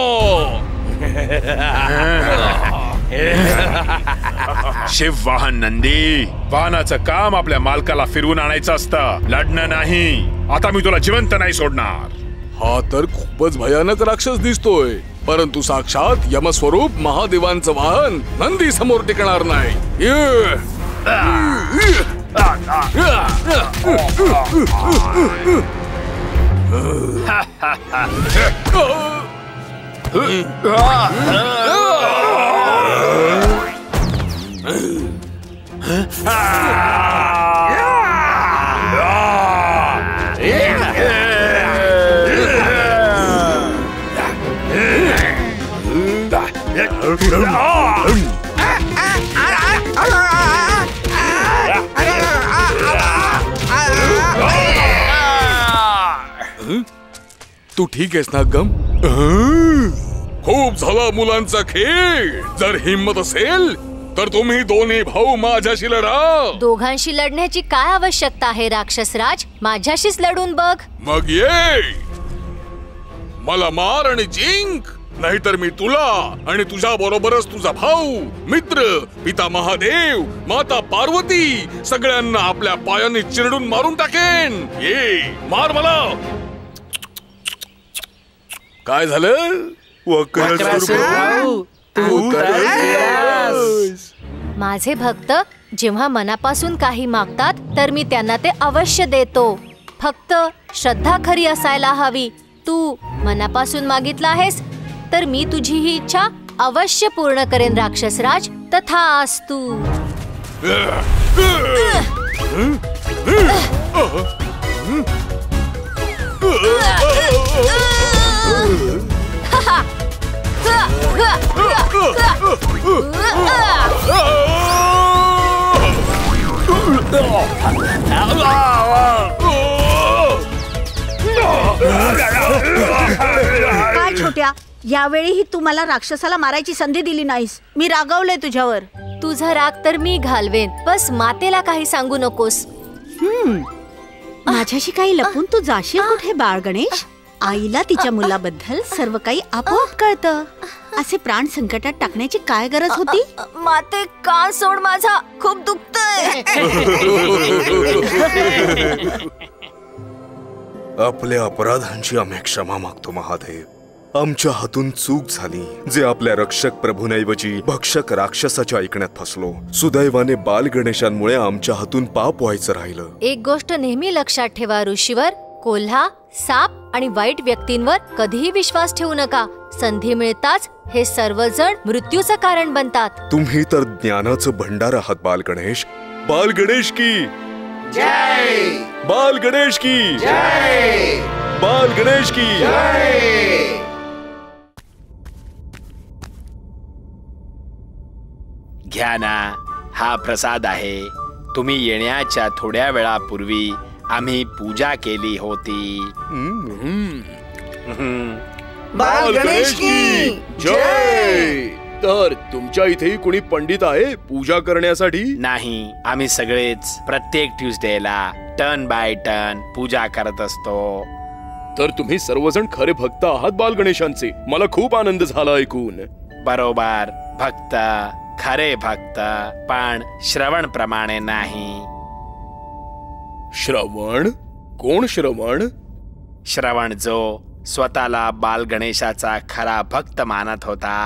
शिववाहन नंदी, वाहनाचं काम आपल्या मालकाला फिरवून आणायचं असतं, लढणं नाही. आता मी तुला जिवंत नाही सोडणार. हा तर खूपच भयानक राक्षस दिसतोय, परंतु साक्षात यमस्वरूप महादेवांचं वाहन नंदी समोर टिकणार नाही. तू ठीक आहेस ना गम? खूप झाला मुलांचा खेळ. जर हिम्मत असेल तर तुम्ही दोन्ही भाऊ माझ्याशी लढा. दोघांशी लढण्याची काय आवश्यकता आहे राक्षसराज? माझ्याशीच लढून बघ. मग ये, मला मार आणि जिंक, नाहीतर मी तुला आणि तुझ्या बरोबरच तुझा भाऊ, मित्र, पिता महादेव, माता पार्वती सगळ्यांना आपल्या पायाने चिरडून मारून टाकेन. ये, मार मला. काय झालं? माझे भक्त जेव्हा मनापासून काही मागतात तर मी त्यांना ते अवश्य देतो. फक्त श्रद्धा खरी असायला हवी. तू मनापासून मागितला आहेस तर मी तुझी ही इच्छा अवश्य पूर्ण करेन राक्षसराज. तथास्तु. काय छोट्या, यावेळीही तू मला राक्षसाला मारायची संधी दिली नाहीस. मी रागावलंय तुझ्यावर. तुझा राग तर मी घालवेन, बस मातेला काही सांगू नकोस. हम्म माझ्याशी काही लपून तू जाशील कुठे बाळ गणेश? आईला तिच्या मुलाबद्दल सर्व काही आपोआप कळतं. असे प्राण संकटात टाकण्याची काय गरज होती? माते, कान सोड माझा, खूप दुखतंय. आपल्या अपराधांची आम्ही क्षमा मागतो महादेव. आमच्या हातून चूक झाली. जे आपल्या रक्षक प्रभूंऐवजी भक्षक राक्षसाच्या ऐकण्यात फसलो. सुदैवाने बाल गणेशांमुळे आमच्या हातून पाप व्हायचं राहिलं. एक गोष्ट नेहमी लक्षात ठेवा ऋषीवर, कोल्हा, साप आणि वाईट व्यक्तींवर कधीही विश्वास ठेवू नका. संधी मिळताच हे सर्वजण मृत्यूचं कारण बनतात. तुम्ही तर ज्ञानाचं भंडार आहात बाल गणेश. बाल गणेश की जय. बाल गणेश की जय. बाल गणेश की जय. घ्या ना, हा प्रसाद आहे. तुम्ही येण्याच्या थोड्या वेळापूर्वी आम्ही पूजा केली होती. बाल गणेश की जय. तर तुमच्या इथेही कुणी पंडित आहे पूजा करण्यासाठी? नाही, आम्ही सगळेच प्रत्येक ट्यूसडेला टर्न बाय टर्न पूजा करत असतो. तर तुम्ही सर्वजण खरे भक्त आहात बाल गणेशांचे. मला खूप आनंद झाला ऐकून. बरोबर, भक्त, खरे भक्त, पण श्रवण प्रमाणे नाही. श्रवण? कोण श्रवण? श्रवण जो स्वतःला बाल गणेशाचा खरा भक्त मानत होता.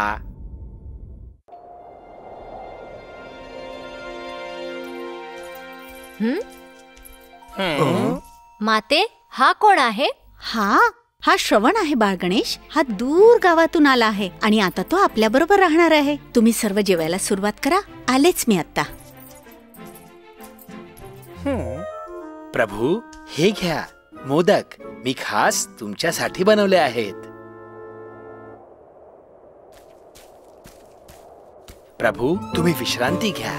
माते, हा कोण आहे? हा हा श्रवण आहे बाळ गणेश. हा दूर गावातून आला आहे आणि आता तो आपल्या बरोबर राहणार आहे. तुम्ही सर्व जेवायला सुरुवात करा. आलेच मी आता. प्रभू, हे घ्या मोदक. मी खास तुमच्यासाठी बनवले आहेत. प्रभू, तुम्ही विश्रांती घ्या.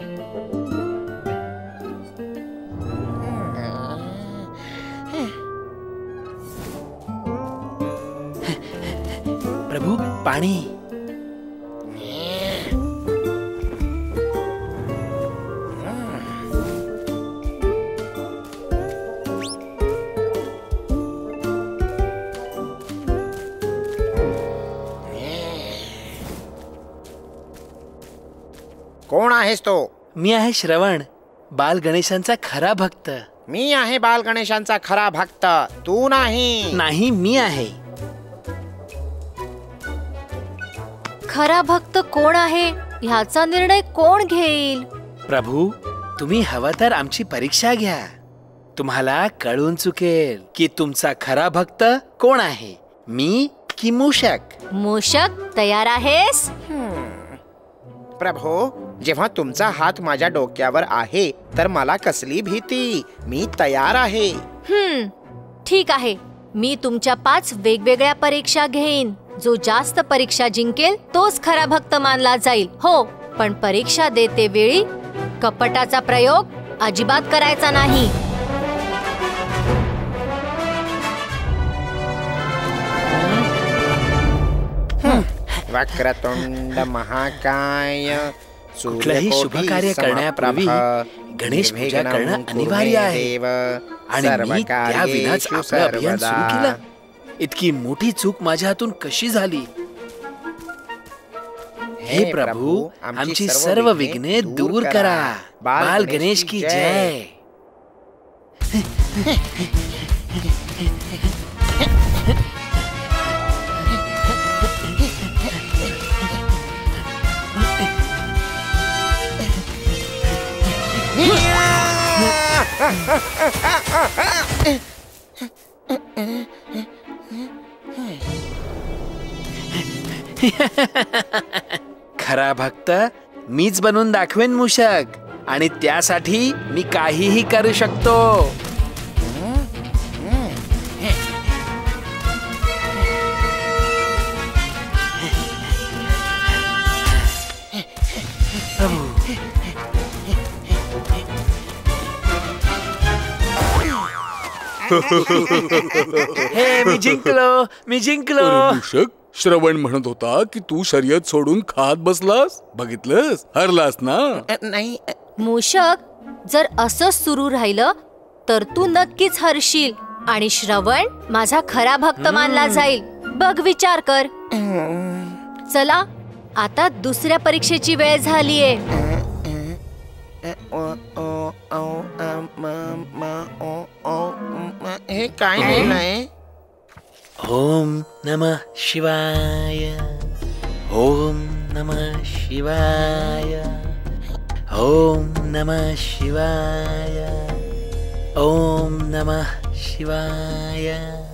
प्रभू, पाणी. कोण आहेस तो? मी आहे श्रवण, बाल गणेशांचा खरा भक्त. मी आहे बाल गणेशांचा खरा भक्त, तू नाही. नाही, मी आहे. खरा भक्त कोण आहे ह्याचा निर्णय कोण घेईल? प्रभू, तुम्ही हवं तर आमची परीक्षा घ्या. तुम्हाला कळून चुकेल की तुमचा खरा भक्त कोण आहे, मी की मूषक. मूषक तयार आहेस? प्रभो, जेव्हा तुमचा हात माझ्या डोक्यावर आहे तर मला कसली भीती. मी तयार आहे. हम्म ठीक आहे. मी तुमच्या पाच वेगवेगळ्या परीक्षा घेईन. जो जास्त परीक्षा जिंकेल तोच खरा भक्त मानला जाईल. हो, पण परीक्षा देते वेळी कपटाचा प्रयोग अजिबात करायचा नाही. वक्रतुंड महाकाय कुठलंही शुभ कार्य करण्यापूर्वी गणेश पूजा करणं अनिवार्य आहे आणि मी त्या विनाच आपलं अभियान सुरू केलं. इतकी मोठी चूक माझ्या हातून कशी झाली? हे प्रभू, आमची सर्व विघ्ने दूर करा. बाल गणेश की जय. खरा भक्त मीच बनवून दाखवेन मूषक, आणि त्यासाठी मी काहीही करू शकतो. हे मी जिंकलो, मी जिंकलो. मूषक, श्रवण म्हणत होता की तू शर्यत सोडून खात बसलास. बघितलंस, हरलास ना. नाही मूषक, जर असंच सुरू राहिलं तर तू नक्कीच हरशील आणि श्रवण माझा खरा भक्त मानला जाईल. बघ, विचार कर. चला, आता दुसऱ्या परीक्षेची वेळ झालीये. हे काय नाही. ओम नमः शिवाय. ओम नमः शिवाय. ओम नमः शिवाय. ओम नमः शिवाय.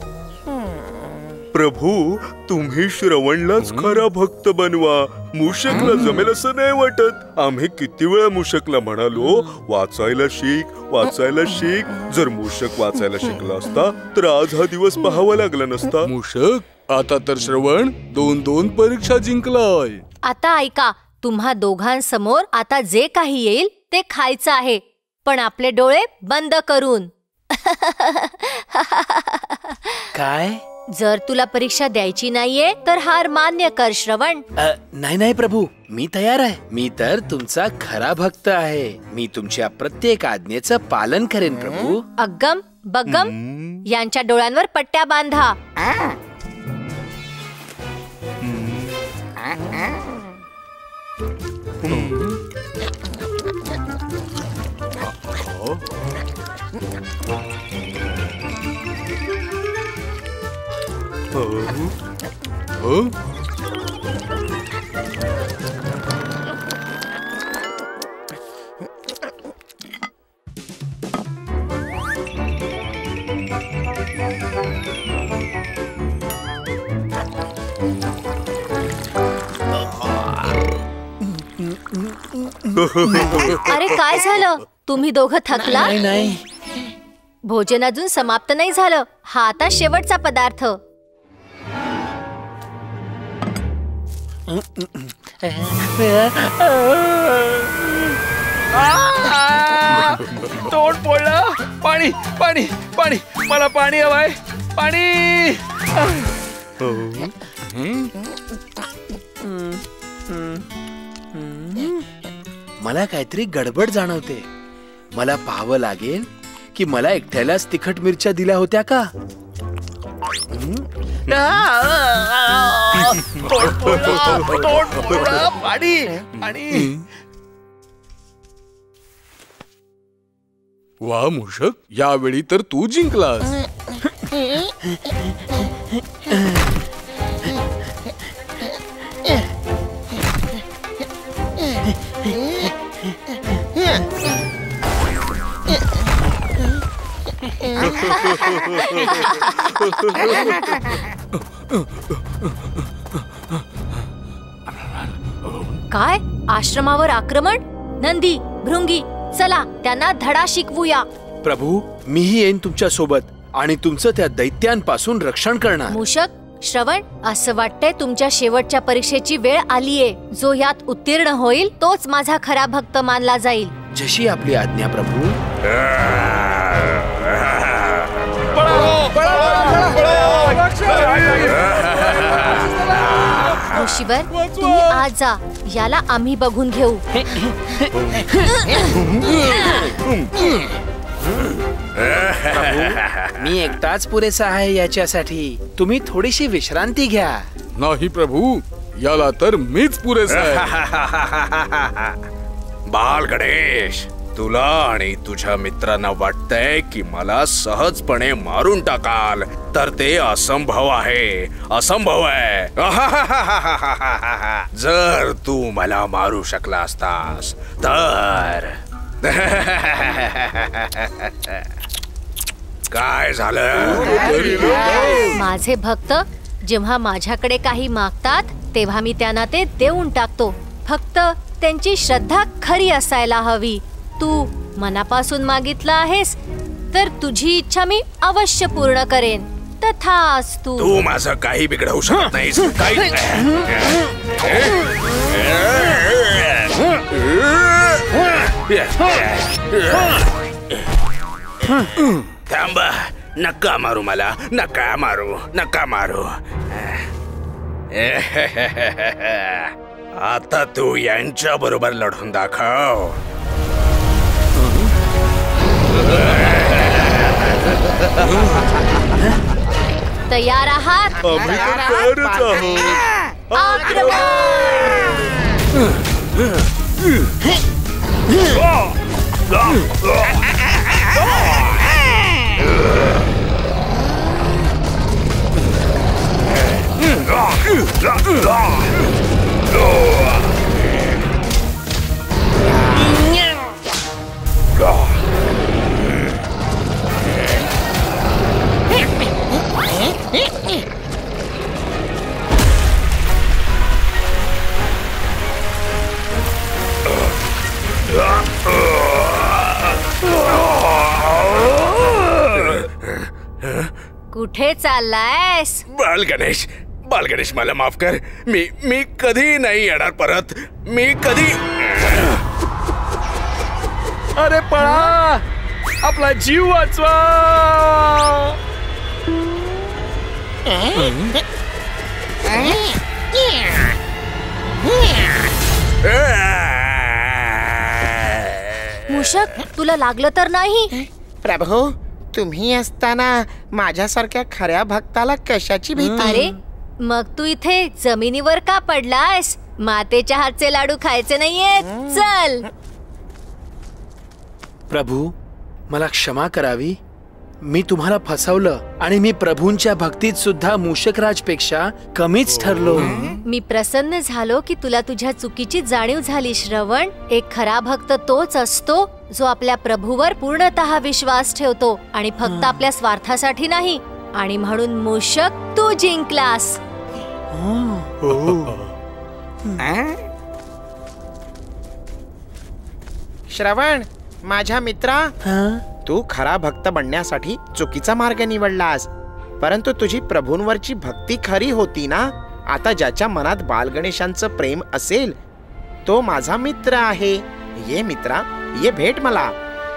प्रभू, तुम्ही श्रवणलाच खरा भक्त बनवा. मूषकला जमेल असं नाही वाटत. आम्ही किती वेळा मूषकला म्हणालो, वाचायला शिक, वाचायला शिक. जर मूषक वाचायला शिकला असता तर आज हा दिवस पाहावा लागला नसता. मूषक, आता तर श्रवण दोन दोन परीक्षा जिंकलाय. आता ऐका, तुम्हा दोघांसमोर आता जे काही येईल ते खायचं आहे, पण आपले डोळे बंद करून. काय? जर तुला परीक्षा द्यायची नाहीये तर हार मान्य कर श्रवण. नाही नाही प्रभू, मी तयार आहे. मी तर तुमचा खरा भक्त आहे. मी तुमच्या प्रत्येक आज्ञेचं पालन करेन प्रभू. अग्गम बग्गम यांच्या डोळ्यांवर पट्ट्या बांधा. अरे काय झालं? तुम्ही दोघं थकला? नाही नाही. भोजन अजून समाप्त नाही झालं. हा आता शेवटचा पदार्थ. तोंड पोळलं. पाणी पाणी पाणी, मला पाणी हवंय. पाणी. मला काहीतरी गडबड जाणवते. मला पाहावं लागेल की मला एकट्यालाच तिखट मिरच्या दिल्या होत्या का? पाणी पाणी. वा मूषक, यावेळी तर तू जिंकलास. काय आश्रमावर आक्रमण? नंदी, भृंगी, चला त्यांना धडा शिकवूया. प्रभू, मीही येईन तुमच्या सोबत आणि तुमचं त्या दैत्यांपासून रक्षण करणार. मूषक, श्रवण, असं वाटतंय तुमच्या शेवटच्या परीक्षेची वेळ आलीये. जो यात उत्तीर्ण होईल तोच माझा खरा भक्त मानला जाईल. जशी आपली आज्ञा प्रभू. ऋषीवर, तुम्ही आज जा, याला आम्ही बघून घेऊ. मी एकटाच पुरेसा आहे याच्यासाठी. तुम्ही थोडीशी विश्रांती घ्या. नाही प्रभू, याला तर मीच पुरेसा आहे. बाल गणेश, तुला आणि तुझ्या मित्रांना वाटतंय की मला सहजपणे मारून टाकाल, तर ते असंभव आहे. असंभव आहे. जर तू मला मारू शकला असतास तर काय झालं? माझे भक्त जेव्हा माझ्याकडे काही मागतात तेव्हा मी त्यांना ते देऊन टाकतो. फक्त त्यांची श्रद्धा खरी असायला हवी. तू मनापासून मागितलं आहेस तर तुझी इच्छा मी अवश्य पूर्ण करेन. तथास्तु. तू माझं काही बिघडवू शकत नाहीस. काही थांबा. नका मारू मला. नका मारू. नका मारू. आता तू यांच्या बरोबर लढून दाखव. तयार आहात? आम्ही तर तयारच आहोत. आक्रमण! कुठे चाललायस? बाल गणेश, बाल गणेश, मला माफ कर. मी मी कधी नाही येणार परत. मी कधी. अरे पळा, आपला जीव वाचवा. मूषक, तुला लागलं तर नाही? प्रभू, तुम्ही असताना माझ्यासारख्या खऱ्या भक्ताला कशाची भीती? अरे मग तू इथे जमिनीवर का पडलायस? मातेच्या हातचे लाडू खायचे नाहीयेत. चल. प्रभू, मला क्षमा करावी. मी तुम्हाला फसवलं आणि मी प्रभूंच्या भक्तीत सुद्धा मूषकराज पेक्षा कमीच ठरलो. मी प्रसन्न झालो की तुला तुझ्या चुकीची जाणीव झाली. श्रवण, एक खरा भक्त तोच असतो जो आपल्या प्रभूवर पूर्णतः विश्वास ठेवतो आणि फक्त आपल्या स्वार्थासाठी नाही. आणि म्हणून मूषक, तू जिंकलास. श्रवण, माझ्या मित्रा, तू खरा भक्त बनण्यासाठी चुकीचा मार्ग निवडलास. परंतु तुझी प्रभूंवरची भक्ती खरी होती ना. आता ज्याच्या मनात बाल गणेशांचं प्रेम असेल तो माझा मित्र आहे. ये मित्रा, ये भेट मला.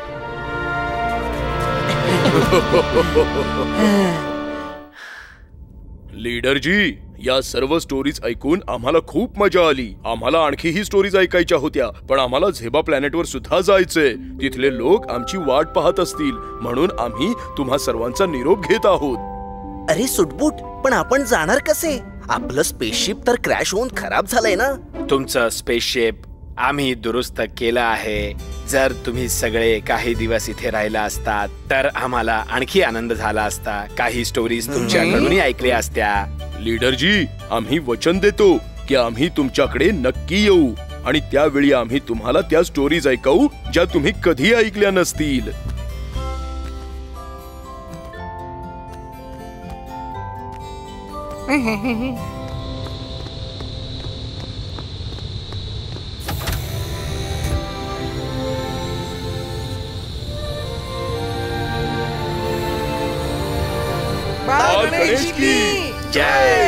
लीडरजी, या सर्व स्टोरीज ऐकून आम्हाला खूप मजा आली. आम्हाला आणखीही स्टोरीज ऐकायच्या होत्या, पण आम्हाला झेबा प्लॅनेटवर सुद्धा जायचंय. तिथले लोक आमची वाट पाहत असतील, म्हणून आम्ही तुम्हा सर्वांचा निरोप घेत आहोत. अरे सुटबूट, पण आपण जाणार कसे? आपलं स्पेसशिप तर क्रॅश होऊन खराब झालंय ना. तुमचं स्पेसशिप आम्ही दुरुस्त केलं आहे. जर तुम्ही सगळे काही दिवस इथे राहिला असतात तर आम्हाला आणखी आनंद झाला असता. काही स्टोरीज तुमच्याकडूनही ऐकल्या असत्या. लीडरजी, आम्ही वचन देतो की आम्ही तुमच्याकडे नक्की येऊ आणि त्यावेळी आम्ही तुम्हाला त्या स्टोरीज ऐकवू ज्या तुम्ही कधी ऐकल्या नसतील. बाल गणेश की जय